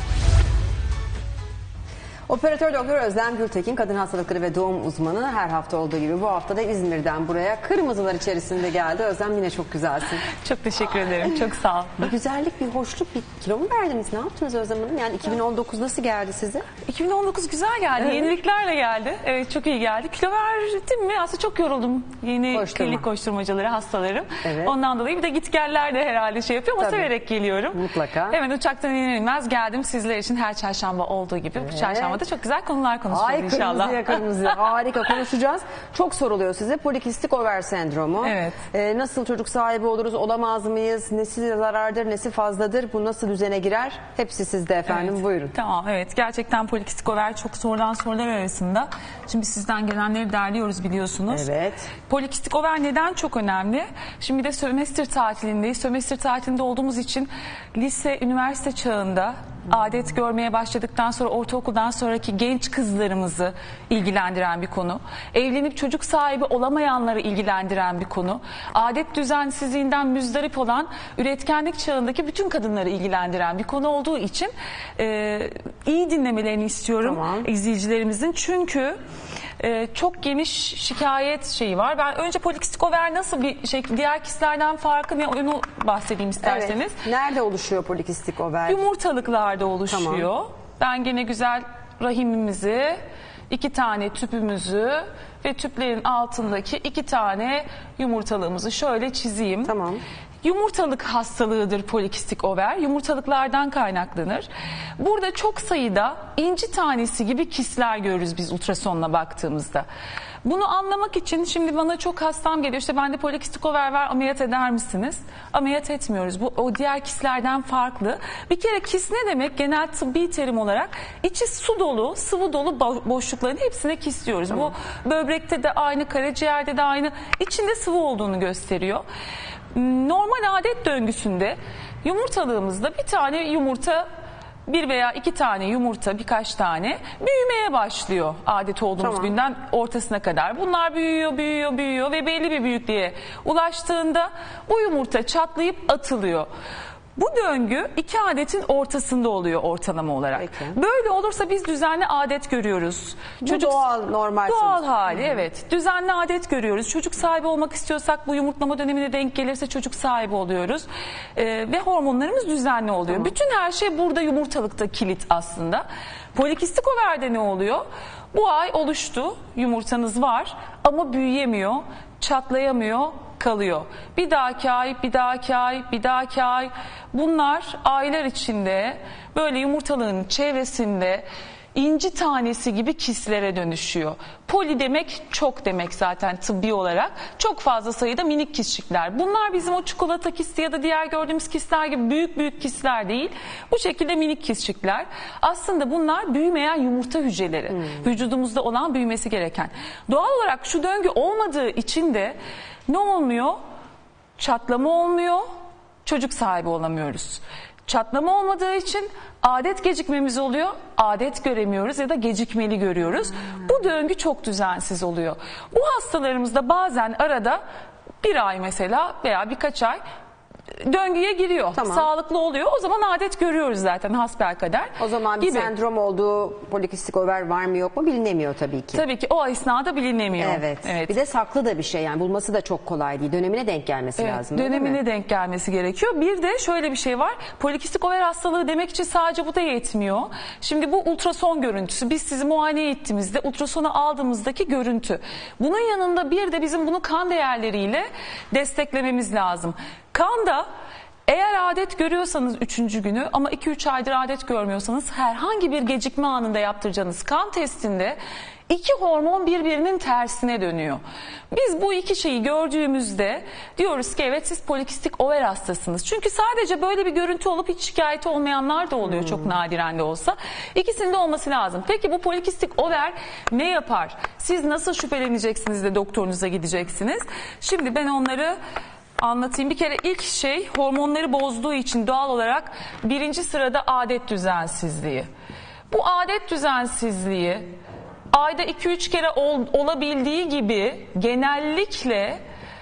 Operatör Doktor Özlem Gültekin, kadın hastalıkları ve doğum uzmanı, her hafta olduğu gibi bu hafta da İzmir'den buraya kırmızılar içerisinde geldi. Özlem yine çok güzelsin. Çok teşekkür ederim. Çok sağ ol. Bir güzellik, bir hoşluk, bir kilo mu verdiniz? Ne yaptınız Özlem Hanım? Yani iki bin on dokuz nasıl geldi size? iki bin on dokuz güzel geldi. Evet. Yeniliklerle geldi. Evet, çok iyi geldi. Kilo verdim mi? Aslında çok yoruldum. Yeni Koşturma. klinik koşturmacaları, hastalarım. Evet. Ondan dolayı bir de gitgeller de herhalde şey yapıyor ama Tabii. severek geliyorum. Mutlaka. Hemen uçaktan iner inmez geldim sizler için her çarşamba olduğu gibi. Bu çarşamba da çok güzel konular konuşacağız Ay inşallah. kırmızıya kırmızıya harika konuşacağız. Çok soruluyor size polikistik over sendromu. Evet. Ee, nasıl çocuk sahibi oluruz, olamaz mıyız? Nesi zarardır, nesi fazladır? Bu nasıl düzene girer? Hepsi sizde efendim. Evet. Buyurun. Tamam, evet, gerçekten polikistik over çok sorulan sorular arasında. Şimdi sizden gelenleri derliyoruz biliyorsunuz. Evet. Polikistik over neden çok önemli? Şimdi bir de sömestr tatilindeyiz. Sömestr tatilinde olduğumuz için lise, üniversite çağında adet görmeye başladıktan sonra ortaokuldan sonraki genç kızlarımızı ilgilendiren bir konu. Evlenip çocuk sahibi olamayanları ilgilendiren bir konu. Adet düzensizliğinden müzdarip olan üretkenlik çağındaki bütün kadınları ilgilendiren bir konu olduğu için e, iyi dinlemelerini istiyorum Tamam. izleyicilerimizin. Çünkü e, çok geniş şikayet şeyi var. Ben önce polikistik over nasıl bir şey, diğer kistlerden farkı ne onu bahsedeyim isterseniz. Evet. Nerede oluşuyor polikistik over? Yumurtalıklarda oluşuyor. Tamam. Ben gene güzel rahimimizi, iki tane tüpümüzü ve tüplerin altındaki iki tane yumurtalığımızı şöyle çizeyim. Tamam. Yumurtalık hastalığıdır polikistik over. Yumurtalıklardan kaynaklanır. Burada çok sayıda inci tanesi gibi kistler görürüz biz ultrasonla baktığımızda. Bunu anlamak için şimdi bana çok hastam geliyor. İşte bende polikistik over var, ameliyat eder misiniz? Ameliyat etmiyoruz. Bu o diğer kistlerden farklı. Bir kere kist ne demek? Genel tıbbi terim olarak içi su dolu, sıvı dolu bo- boşlukların hepsine kist diyoruz. Tamam. Bu böbrekte de aynı, karaciğerde de aynı. İçinde sıvı olduğunu gösteriyor. Normal adet döngüsünde yumurtalığımızda bir tane yumurta, bir veya iki tane yumurta, birkaç tane büyümeye başlıyor adet olduğumuz Tamam. günden ortasına kadar. Bunlar büyüyor, büyüyor, büyüyor ve belli bir büyüklüğe ulaştığında bu yumurta çatlayıp atılıyor. Bu döngü iki adetin ortasında oluyor ortalama olarak. Peki. Böyle olursa biz düzenli adet görüyoruz. Bu doğal, normal Doğal sonuç. hali, evet. Düzenli adet görüyoruz. Çocuk sahibi olmak istiyorsak bu yumurtlama dönemine denk gelirse çocuk sahibi oluyoruz. Ee, ve hormonlarımız düzenli oluyor. Tamam. Bütün her şey burada yumurtalıkta kilit aslında. Polikistik overde ne oluyor? Bu ay oluştu, yumurtanız var ama büyüyemiyor, çatlayamıyor, kalıyor. Bir dahaki ay, bir dahaki ay, bir dahaki ay. Bunlar aylar içinde böyle yumurtalığın çevresinde inci tanesi gibi kistlere dönüşüyor. Poli demek çok demek zaten tıbbi olarak. Çok fazla sayıda minik kistçikler. Bunlar bizim o çikolata kisti ya da diğer gördüğümüz kistler gibi büyük büyük kistler değil. Bu şekilde minik kistçikler. Aslında bunlar büyümeyen yumurta hücreleri. Hmm. Vücudumuzda olan büyümesi gereken. Doğal olarak şu döngü olmadığı için de ne olmuyor? Çatlama olmuyor, çocuk sahibi olamıyoruz. Çatlama olmadığı için adet gecikmemiz oluyor, adet göremiyoruz ya da gecikmeli görüyoruz. Bu döngü çok düzensiz oluyor. Bu hastalarımızda bazen arada bir ay mesela veya birkaç ay döngüye giriyor. Tamam. Sağlıklı oluyor. O zaman adet görüyoruz zaten hasbelkader. O zaman bir gibi. sendrom olduğu polikistik over var mı yok mu bilinemiyor tabii ki. Tabii ki o esnada bilinemiyor. Evet. Evet. Bir de saklı da bir şey yani bulması da çok kolay değil. Dönemine denk gelmesi Evet, lazım. değil mi? dönemine denk gelmesi gerekiyor. Bir de şöyle bir şey var. Polikistik over hastalığı demek için sadece bu da yetmiyor. Şimdi bu ultrason görüntüsü. Biz sizi muayene ettiğimizde ultrasonu aldığımızdaki görüntü. Bunun yanında bir de bizim bunu kan değerleriyle desteklememiz lazım. Kanda Eğer adet görüyorsanız üçüncü günü ama iki üç aydır adet görmüyorsanız herhangi bir gecikme anında yaptıracağınız kan testinde İki hormon birbirinin tersine dönüyor. Biz bu iki şeyi gördüğümüzde diyoruz ki evet siz polikistik over hastasınız. Çünkü sadece böyle bir görüntü olup hiç şikayeti olmayanlar da oluyor, hmm. çok nadiren de olsa. İkisinin de olması lazım. Peki bu polikistik over ne yapar? Siz nasıl şüpheleneceksiniz de doktorunuza gideceksiniz? Şimdi ben onları anlatayım. Bir kere ilk şey, hormonları bozduğu için doğal olarak birinci sırada adet düzensizliği. Bu adet düzensizliği ayda iki üç kere ol, olabildiği gibi genellikle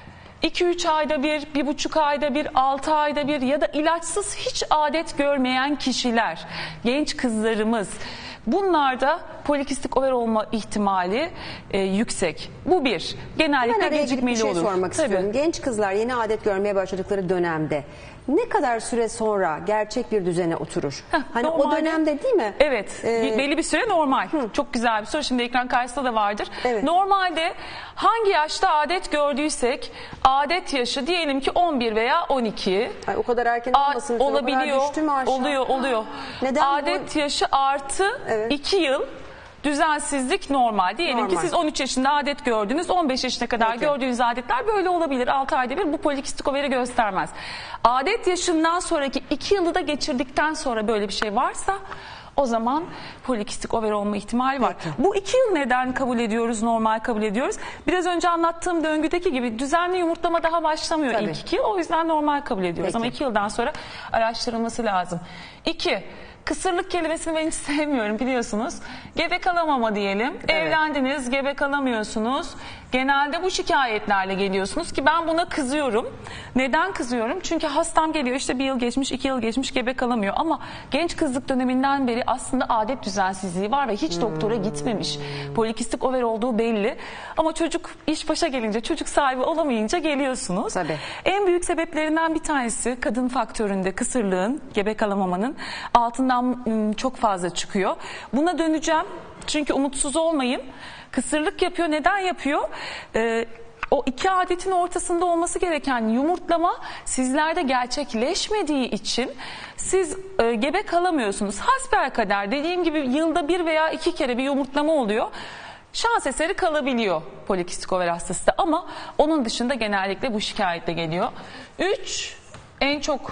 iki üç ayda bir, bir buçuk ayda bir, altı ayda bir ya da ilaçsız hiç adet görmeyen kişiler, genç kızlarımız, bunlarda polikistik over olma ihtimali e, yüksek. Bu bir. Genellikle gecikmeli olur. Bir şey sormak Tabii. istiyorum. Genç kızlar yeni adet görmeye başladıkları dönemde ne kadar süre sonra gerçek bir düzene oturur? Heh, hani normalde, o dönemde değil mi? Evet. Ee, belli bir süre normal. Hı. Çok güzel bir soru. Şimdi ekran karşısında da vardır. Evet. Normalde hangi yaşta adet gördüysek adet yaşı diyelim ki on bir veya on iki. Ay, o kadar erken olmasın. A- olabiliyor. Düştü mü aşağı? Oluyor, oluyor. Neden adet bu? yaşı artı Evet. iki yıl. Düzensizlik normal. Diyelim normal. ki siz on üç yaşında adet gördünüz, on beş yaşına kadar Peki. gördüğünüz adetler böyle olabilir. altı ayda bir, bu polikistik overi göstermez. Adet yaşından sonraki iki yılı da geçirdikten sonra böyle bir şey varsa o zaman polikistik over olma ihtimali var. Peki. Bu iki yıl neden kabul ediyoruz, normal kabul ediyoruz? Biraz önce anlattığım döngüdeki gibi düzenli yumurtlama daha başlamıyor Tabii. ilk iki yıl. O yüzden normal kabul ediyoruz. Peki. Ama iki yıldan sonra araştırılması lazım. İki, kısırlık kelimesini ben hiç sevmiyorum biliyorsunuz. Gebe kalamama diyelim. Evet. Evlendiniz, gebe kalamıyorsunuz. Genelde bu şikayetlerle geliyorsunuz ki ben buna kızıyorum. Neden kızıyorum? Çünkü hastam geliyor işte bir yıl geçmiş, iki yıl geçmiş, gebe kalamıyor. Ama genç kızlık döneminden beri aslında adet düzensizliği var ve hiç hmm. doktora gitmemiş. Polikistik over olduğu belli. Ama çocuk iş başa gelince, çocuk sahibi olamayınca geliyorsunuz. Tabii. En büyük sebeplerinden bir tanesi kadın faktöründe kısırlığın, gebe kalamamanın altından çok fazla çıkıyor. Buna döneceğim. Çünkü umutsuz olmayın. Kısırlık yapıyor. Neden yapıyor? Ee, o iki adetin ortasında olması gereken yumurtlama sizlerde gerçekleşmediği için siz e, gebe kalamıyorsunuz. Hasbelkader dediğim gibi yılda bir veya iki kere bir yumurtlama oluyor. Şans eseri kalabiliyor polikistik over hastası da ama onun dışında genellikle bu şikayetle geliyor. Üç, en çok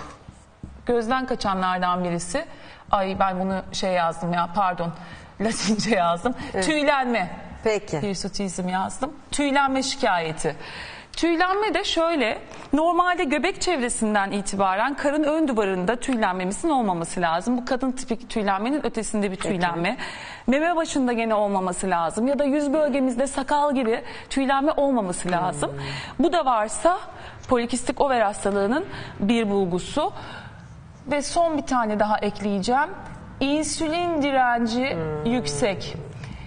gözden kaçanlardan birisi. Ay ben bunu şey yazdım ya pardon Latince yazdım. Evet. Tüylenme. Peki. Hirsutizm yazdım. Tüylenme şikayeti. Tüylenme de şöyle, normalde göbek çevresinden itibaren karın ön duvarında tüylenmemizin olmaması lazım. Bu kadın tipik tüylenmenin ötesinde bir tüylenme. Peki. Meme başında gene olmaması lazım ya da yüz bölgemizde sakal gibi tüylenme olmaması lazım. Hmm. Bu da varsa polikistik over hastalığının bir bulgusu. Ve son bir tane daha ekleyeceğim. İnsülin direnci hmm. yüksek.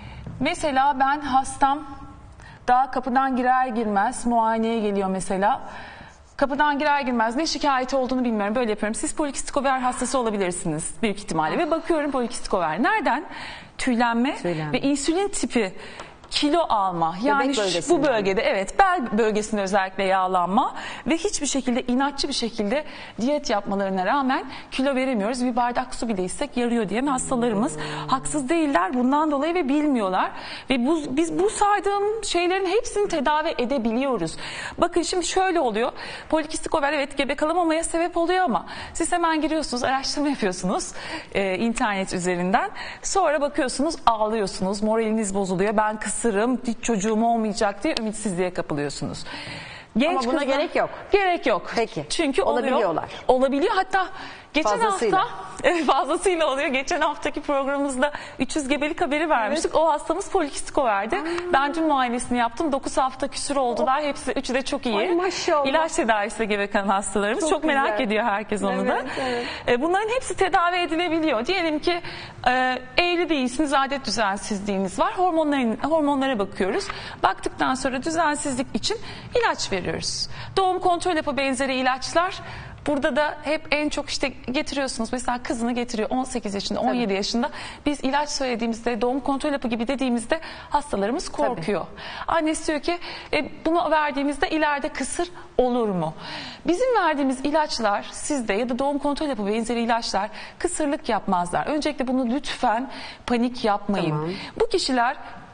Mesela ben hastam daha kapıdan girer girmez muayeneye geliyor mesela. Kapıdan girer girmez ne şikayeti olduğunu bilmiyorum. Böyle yapıyorum. Siz polikistik over hastası olabilirsiniz büyük ihtimalle. Ve bakıyorum polikistik over. Nereden? Tüylenme, Tüylenme ve insülin tipi kilo alma. Yani bu bölgede evet bel bölgesinde özellikle yağlanma ve hiçbir şekilde inatçı bir şekilde diyet yapmalarına rağmen kilo veremiyoruz. Bir bardak su bile içsek yarıyor diyen hastalarımız haksız değiller bundan dolayı ve bilmiyorlar. Ve bu, biz bu saydığım şeylerin hepsini tedavi edebiliyoruz. Bakın şimdi şöyle oluyor. Polikistik over evet gebe kalamamaya sebep oluyor ama siz hemen giriyorsunuz, araştırma yapıyorsunuz e, internet üzerinden. Sonra bakıyorsunuz ağlıyorsunuz, moraliniz bozuluyor. Ben kısa Sırım, hiç çocuğum olmayacak diye ümitsizliğe kapılıyorsunuz. Genç Ama buna kızlar, gerek yok. Gerek yok. Peki. Çünkü olabiliyorlar. Oluyor, olabiliyor. Hatta geçen fazlasıyla. hafta fazlasıyla oluyor. Geçen haftaki programımızda üç yüz gebelik haberi vermiştik. Evet. O hastamız polikistik overdi. Aa. Ben dün muayenesini yaptım. dokuz hafta küsur oldular. Oh. Hepsi üçü de çok iyi. Ay, maşallah. İlaç tedavisiyle gebe kalan hastalarımız. Çok, çok merak ediyor herkes onu evet, da. Evet. Bunların hepsi tedavi edilebiliyor. Diyelim ki e, evli değilsiniz, adet düzensizliğiniz var. Hormonların, hormonlara bakıyoruz. Baktıktan sonra düzensizlik için ilaç veriyoruz. Doğum kontrol hapı benzeri ilaçlar Burada da hep en çok işte getiriyorsunuz. Mesela kızını getiriyor on sekiz yaşında, on yedi Tabii. yaşında. Biz ilaç söylediğimizde, doğum kontrol hapı gibi dediğimizde hastalarımız korkuyor. Tabii. Annesi diyor ki e, bunu verdiğimizde ileride kısır olur mu? Bizim verdiğimiz ilaçlar sizde ya da doğum kontrol hapı benzeri ilaçlar kısırlık yapmazlar. Öncelikle bunu lütfen panik yapmayın. Tamam. Bu kişiler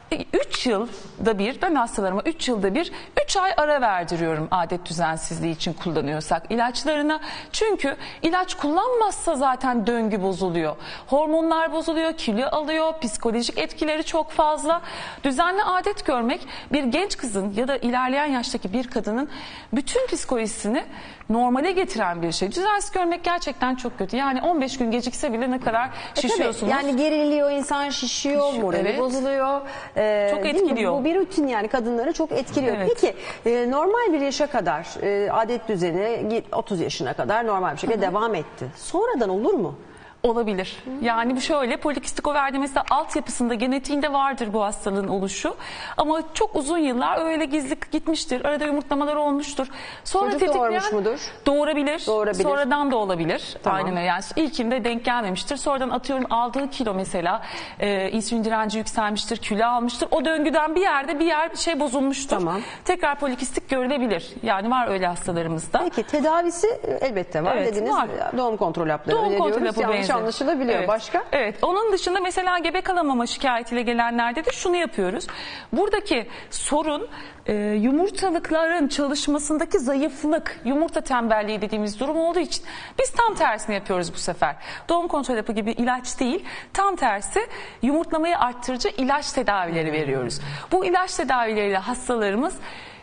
üç yılda bir, ben hastalarıma üç yılda bir üç ay ara verdiriyorum adet düzensizliği için kullanıyorsak ilaçlarına. Çünkü ilaç kullanmazsa zaten döngü bozuluyor. Hormonlar bozuluyor, kilo alıyor, psikolojik etkileri çok fazla. Düzenli adet görmek bir genç kızın ya da ilerleyen yaştaki bir kadının bütün psikolojisini normale getiren bir şey. Düzensiz görmek gerçekten çok kötü. Yani on beş gün gecikse bile ne kadar şişiyorsunuz. E tabii, yani geriliyor, insan şişiyor, morali evet. bozuluyor. Ee, Çok değil mi? etkiliyor. Bu bir rutin, yani kadınları çok etkiliyor. Evet. Peki e, normal bir yaşa kadar e, adet düzeni otuz yaşına kadar normal bir şekilde devam etti. Sonradan olur mu? Olabilir. Yani bu şöyle, polikistik overde mesela altyapısında, genetiğinde vardır bu hastalığın oluşu. Ama çok uzun yıllar öyle gizli gitmiştir. Arada yumurtlamalar olmuştur. Sonra Çocuk tetikleyen doğurmuş mudur? Doğurabilir. Doğurabilir. Sonradan da olabilir. Tamam. Aynen öyle. Yani ilkinde denk gelmemiştir. Sonradan atıyorum aldığı kilo mesela e, insülin direnci yükselmiştir, kilo almıştır. O döngüden bir yerde bir yer bir şey bozulmuştur. Tamam. Tekrar polikistik görülebilir. Yani var öyle hastalarımızda. Peki tedavisi elbette var. Evet, Dediniz var. doğum kontrol hapları Doğum kontrol öneriyoruz. hapı Yanlış benzer. anlaşılabiliyor. Evet. Başka? Evet. Onun dışında mesela gebe kalamama şikayetiyle gelenlerde de şunu yapıyoruz. Buradaki sorun e, yumurtalıkların çalışmasındaki zayıflık, yumurta tembelliği dediğimiz durum olduğu için biz tam tersini yapıyoruz bu sefer. Doğum kontrol hapı gibi ilaç değil, tam tersi yumurtlamayı arttırıcı ilaç tedavileri veriyoruz. Bu ilaç tedavileriyle hastalarımız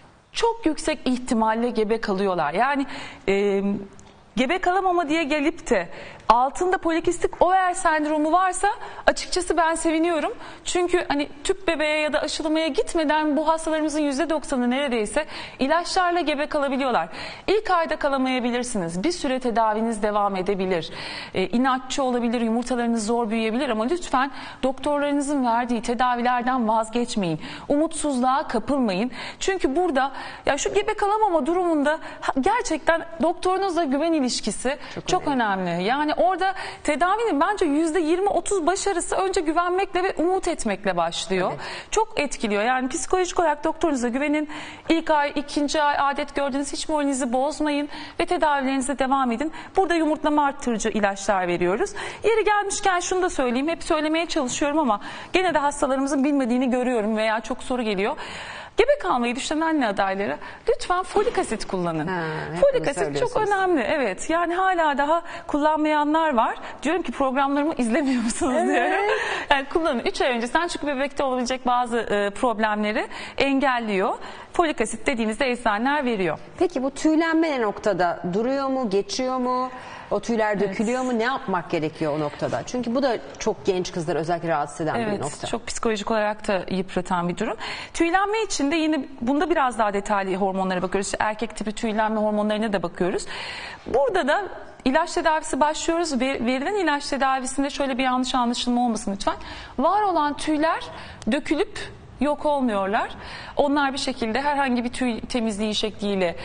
çok yüksek ihtimalle gebe kalıyorlar. Yani e, gebe kalamama diye gelip de altında polikistik over sendromu varsa açıkçası ben seviniyorum. Çünkü hani tüp bebeğe ya da aşılamaya gitmeden bu hastalarımızın yüzde doksanı neredeyse ilaçlarla gebe kalabiliyorlar. İlk ayda kalamayabilirsiniz. Bir süre tedaviniz devam edebilir. Ee, inatçı olabilir, yumurtalarınız zor büyüyebilir ama lütfen doktorlarınızın verdiği tedavilerden vazgeçmeyin. Umutsuzluğa kapılmayın. Çünkü burada ya şu gebe kalamama durumunda gerçekten doktorunuzla güven ilişkisi çok, çok önemli. önemli. Yani orada tedavinin bence yüzde yirmi otuz başarısı önce güvenmekle ve umut etmekle başlıyor. Evet. Çok etkiliyor. Yani psikolojik olarak doktorunuza güvenin. İlk ay, ikinci ay adet gördüğünüz hiç moralinizi bozmayın ve tedavilerinize devam edin. Burada yumurtlama arttırıcı ilaçlar veriyoruz. Yeri gelmişken şunu da söyleyeyim. Hep söylemeye çalışıyorum ama gene de hastalarımızın bilmediğini görüyorum veya çok soru geliyor. Gebe kalmayı düşünen anne adayları lütfen folik asit kullanın. Ha, folik asit çok önemli. Evet. Yani hala daha kullanmayanlar var. Diyorum ki programlarımı izlemiyor musunuz evet. diyorum. Yani kullanın. üç ay öncesinden çünkü bebekte olabilecek bazı e, problemleri engelliyor. Folik asit dediğinizde eczaneler veriyor. Peki bu tüylenme ne noktada? Duruyor mu? Geçiyor mu? O tüyler dökülüyor evet. mu? Ne yapmak gerekiyor o noktada? Çünkü bu da çok genç kızlar özellikle rahatsız eden evet, bir nokta. Evet, çok psikolojik olarak da yıpratan bir durum. Tüylenme için de yine bunda biraz daha detaylı hormonlara bakıyoruz. İşte erkek tipi tüylenme hormonlarına da bakıyoruz. Burada da ilaç tedavisi başlıyoruz. Verilen ilaç tedavisinde şöyle bir yanlış anlaşılma olmasın lütfen. Var olan tüyler dökülüp yok olmuyorlar. Onlar bir şekilde herhangi bir tüy temizliği şekliyle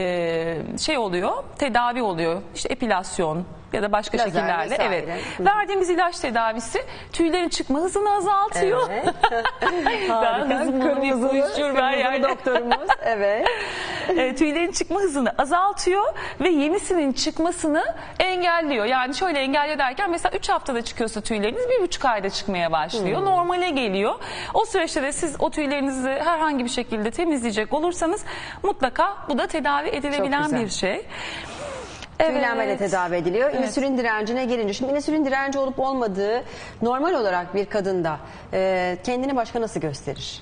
e, şey oluyor, tedavi oluyor. İşte epilasyon ya da başka Lazer şekillerle. vesaire. Evet. Verdiğimiz ilaç tedavisi tüylerin çıkma hızını azaltıyor. Evet. Harika. Kırmızılı, kırmızılı doktorumuz. Evet. E, tüylerin çıkma hızını azaltıyor ve yenisinin çıkmasını engelliyor. Yani şöyle engelliyor derken mesela üç haftada çıkıyorsa tüyleriniz bir buçuk ayda çıkmaya başlıyor. Hmm. Normale geliyor. O süreçte de siz o tüylerinizi herhangi bir şekilde temizleyecek olursanız mutlaka bu da tedavi edilebilen bir şey. Tüylenmeyle evet. tedavi ediliyor. Evet. İnsülin direncine gelince. Şimdi insülin direnci olup olmadığı normal olarak bir kadında e, kendini başka nasıl gösterir?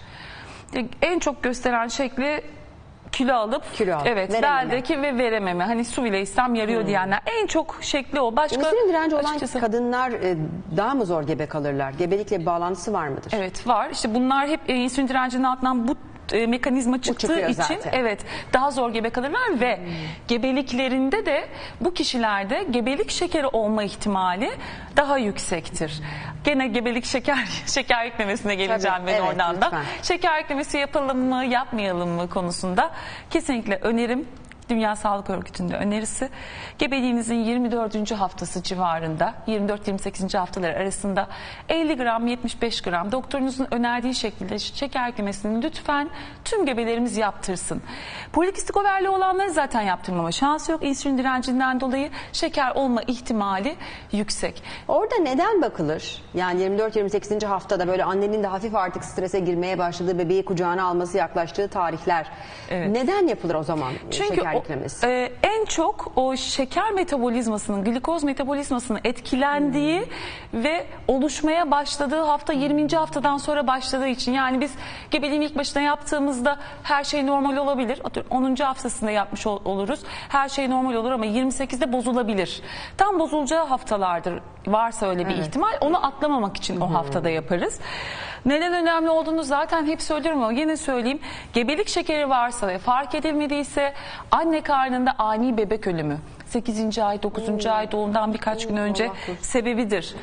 En çok gösteren şekli kilo alıp, kilo alıp evet, verememe. beldeki ve verememe. Hani su bile istem yarıyor hmm. diyenler. En çok şekli o. Başka İnsülin direnci olan açıkçası... kadınlar e, daha mı zor gebe kalırlar? Gebelikle bir bağlantısı var mıdır? Evet, var. İşte bunlar hep e, insülin direncinin altından bu e, mekanizma çıktığı için zaten. evet daha zor gebe kalırlar hmm. ve gebeliklerinde de bu kişilerde gebelik şekeri olma ihtimali daha yüksektir. Gene gebelik şeker şeker eklemesine geleceğim Tabii, ben evet, oradan lütfen. da. Şeker eklemesi yapalım mı, yapmayalım mı konusunda kesinlikle önerim Dünya Sağlık Örgütü'nün önerisi. Gebeliğinizin yirmi dördüncü haftası civarında, yirmi dört yirmi sekizinci haftalar arasında elli gram yetmiş beş gram doktorunuzun önerdiği şekilde şeker eklemesini lütfen tüm gebelerimiz yaptırsın. Polikistik overli olanları zaten yaptırmama şansı yok. İnsülin direncinden dolayı şeker olma ihtimali yüksek. Orada neden bakılır? Yani yirmi dört yirmi sekizinci haftada böyle annenin de hafif artık strese girmeye başladığı, bebeği kucağına alması yaklaştığı tarihler. Evet. Neden yapılır o zaman Çünkü şeker o, eklemesi? e, en çok o şeker metabolizmasının, glikoz metabolizmasının etkilendiği hmm. ve oluşmaya başladığı hafta yirminci haftadan sonra başladığı için. Yani biz gebeliğin ilk başına yaptığımızda her şey normal olabilir. onuncu haftasında yapmış ol, oluruz. Her şey normal olur ama yirmi sekizde bozulabilir. Tam bozulacağı haftalardır varsa öyle bir evet. ihtimal. Onu atlamamak için hmm. o haftada yaparız. Neden önemli olduğunu zaten hep söylüyorum ama yine söyleyeyim. Gebelik şekeri varsa ve fark edilmediyse anne karnında ani bebek ölümü sekizinci ay dokuzuncu hmm. ay doğumdan birkaç hmm. gün önce Allah sebebidir.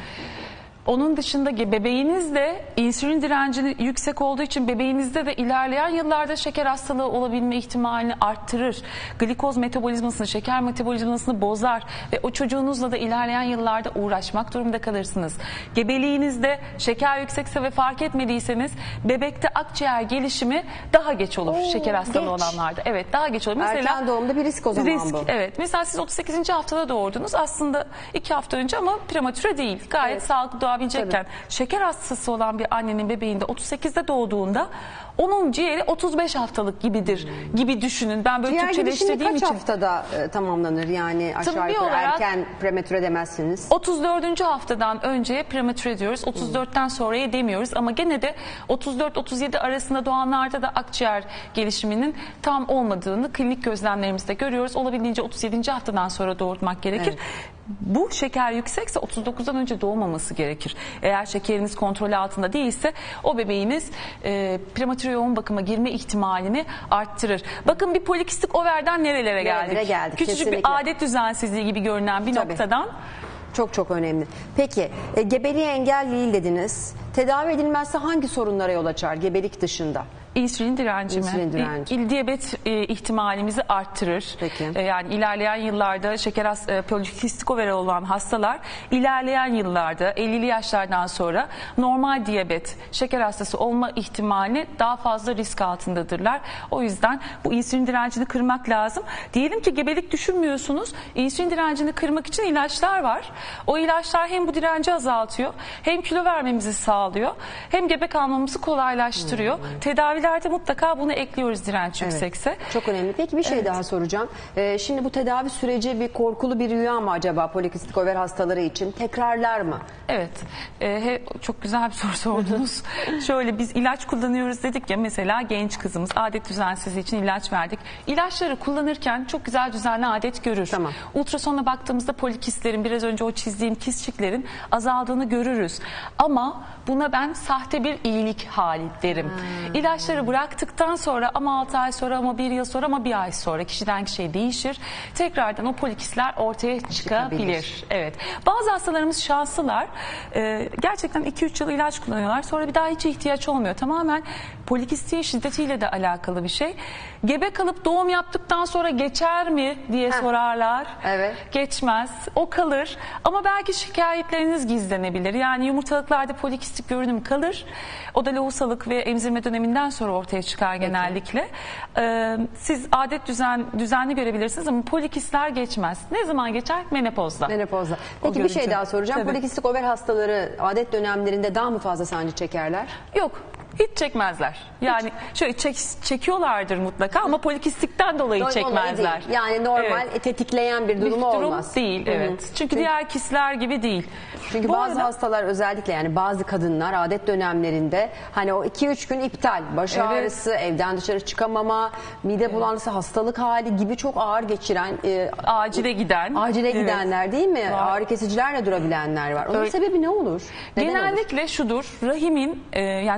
Onun dışında bebeğiniz de insülin direncini yüksek olduğu için bebeğinizde de ilerleyen yıllarda şeker hastalığı olabilme ihtimalini arttırır. Glikoz metabolizmasını, şeker metabolizmasını bozar ve o çocuğunuzla da ilerleyen yıllarda uğraşmak durumunda kalırsınız. Gebeliğinizde şeker yüksekse ve fark etmediyseniz bebekte akciğer gelişimi daha geç olur. Oo, şeker hastalığı geç. olanlarda. Evet, daha geç olur. Mesela erken doğumda bir risk o zaman risk, bu. Evet. Mesela siz otuz sekizinci haftada doğurdunuz. Aslında iki hafta önce ama prematüre değil. Gayet evet. sağlıklı doğabilecekken şeker hastası olan bir annenin bebeğinde otuz sekizde doğduğunda onun ciğeri otuz beş haftalık gibidir hmm. gibi düşünün. Ben böyle Türkçeleştirdiğim için. Ciğer kaç haftada e, tamamlanır? Yani aşağı Tıbbi yukarı olarak, erken prematüre demezsiniz. otuz dördüncü haftadan önceye prematüre diyoruz. otuz dörtten hmm. sonraya demiyoruz ama gene de otuz dört otuz yedi arasında doğanlarda da akciğer gelişiminin tam olmadığını klinik gözlemlerimizde görüyoruz. Olabildiğince otuz yedinci haftadan sonra doğurmak gerekir. Evet. Bu şeker yüksekse otuz dokuzdan önce doğmaması gerekir. Eğer şekeriniz kontrol altında değilse o bebeğiniz e, prematüre yoğun bakıma girme ihtimalini arttırır. Bakın bir polikistik overden nerelere geldik? Nerelere geldik? Küçücük Kesinlikle. bir adet düzensizliği gibi görünen bir Tabii. noktadan. Çok çok önemli. Peki e, gebeliği engel değil dediniz. Tedavi edilmezse hangi sorunlara yol açar gebelik dışında? İnsülin direnci mi? İnsülin direnci. İl diyabet e, ihtimalimizi arttırır. Peki. E, yani ilerleyen yıllarda şeker has, e, polikistik overi olan hastalar ilerleyen yıllarda ellili yaşlardan sonra normal diyabet, şeker hastası olma ihtimali daha fazla risk altındadırlar. O yüzden bu insülin direncini kırmak lazım. Diyelim ki gebelik düşünmüyorsunuz. İnsülin direncini kırmak için ilaçlar var. O ilaçlar hem bu direnci azaltıyor, hem kilo vermemizi sağlıyor, hem gebe kalmamızı kolaylaştırıyor. Hmm. Tedaviler mutlaka bunu ekliyoruz direnç evet, yüksekse. Çok önemli. Peki bir şey evet. daha soracağım. Ee, şimdi bu tedavi süreci bir korkulu bir rüya mı acaba polikistik over hastaları için? Tekrarlar mı? Evet. Ee, he, çok güzel bir soru sordunuz. Şöyle biz ilaç kullanıyoruz dedik ya, mesela genç kızımız adet düzensizliği için ilaç verdik. İlaçları kullanırken çok güzel düzenli adet görür. Tamam. Ultrasona baktığımızda polikistlerin, biraz önce o çizdiğim kistçiklerin azaldığını görürüz. Ama buna ben sahte bir iyilik hali derim. Hmm. İlaçları bıraktıktan sonra ama altı ay sonra ama bir yıl sonra ama bir ay sonra kişiden kişiye değişir. Tekrardan o polikistler ortaya çıkabilir. Çıkabilir. Evet. Bazı hastalarımız şanslılar. Ee, gerçekten iki üç yıl ilaç kullanıyorlar. Sonra bir daha hiç ihtiyaç olmuyor. Tamamen polikistiğin şiddetiyle de alakalı bir şey. Gebe kalıp doğum yaptıktan sonra geçer mi diye Heh. sorarlar. Evet. Geçmez. O kalır. Ama belki şikayetleriniz gizlenebilir. Yani yumurtalıklarda polikistik görünüm kalır. O da lohusalık ve emzirme döneminden sonra ortaya çıkar genellikle. Ee, siz adet düzen düzenli görebilirsiniz ama polikistler geçmez. Ne zaman geçer? Menopozda. Menopozda. Peki bir şey daha soracağım. Tabii. Polikistik over hastaları adet dönemlerinde daha mı fazla sancı çekerler? Yok. Hiç çekmezler. Yani hiç. şöyle çek, çekiyorlardır mutlaka ama polikistikten dolayı Normal çekmezler. Değil. Yani normal evet. tetikleyen bir durumu bir durum olmaz. değil. Hı-hı. Evet. Çünkü, Çünkü diğer kistler gibi değil. Çünkü Bu bazı arada, hastalar, özellikle yani bazı kadınlar adet dönemlerinde hani o iki üç gün iptal, baş evet. ağrısı, evden dışarı çıkamama, mide evet. bulantısı, hastalık hali gibi çok ağır geçiren, e, acile giden, acile evet. gidenler değil mi? Var. Ağrı kesicilerle durabilenler var. Onun evet. sebebi ne olur? Neden Genellikle olur? şudur. Rahimin e, yani çikolata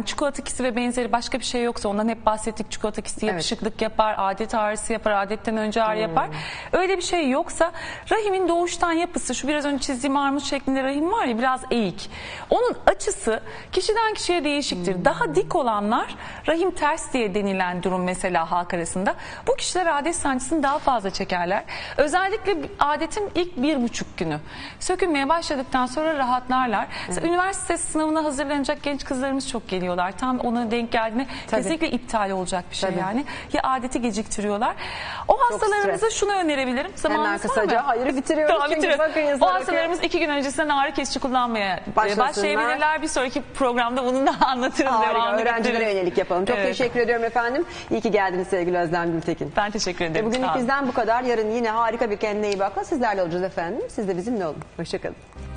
ikisi ve benzeri başka bir şey yoksa, ondan hep bahsettik, çikolata kisi yapışıklık yapar, adet ağrısı yapar, adetten önce ağrı yapar. Öyle bir şey yoksa rahimin doğuştan yapısı, şu biraz önce çizdiğim armut şeklinde rahim var ya, biraz eğik. Onun açısı kişiden kişiye değişiktir. Hmm. Daha dik olanlar rahim ters diye denilen durum mesela halk arasında. Bu kişiler adet sancısını daha fazla çekerler. Özellikle adetin ilk bir buçuk günü. Sökülmeye başladıktan sonra rahatlarlar. Hmm. Üniversite sınavına hazırlanacak genç kızlarımız çok geliyorlar. Tam ona denk geldiğinde Tabii. kesinlikle iptal olacak bir şey Tabii. yani. Ya adeti geciktiriyorlar. O hastalarımıza şunu önerebilirim. Zamanımız Hemen kısaca hayır bitiriyoruz. Tamam, bitiriyoruz. O hastalarımız iki gün öncesinden ağrı kesici kullanmaya başlayabilirler. Bir sonraki programda bunu da anlatırız. Harika. Öğrencilere yönelik yapalım. Çok evet. teşekkür ediyorum efendim. İyi ki geldiniz sevgili Özlem Gültekin. Ben teşekkür ederim. Bugünlük bizden bu kadar. Yarın yine harika bir kendine iyi bakla sizlerle olacağız efendim. Siz de bizimle olun. Hoşçakalın.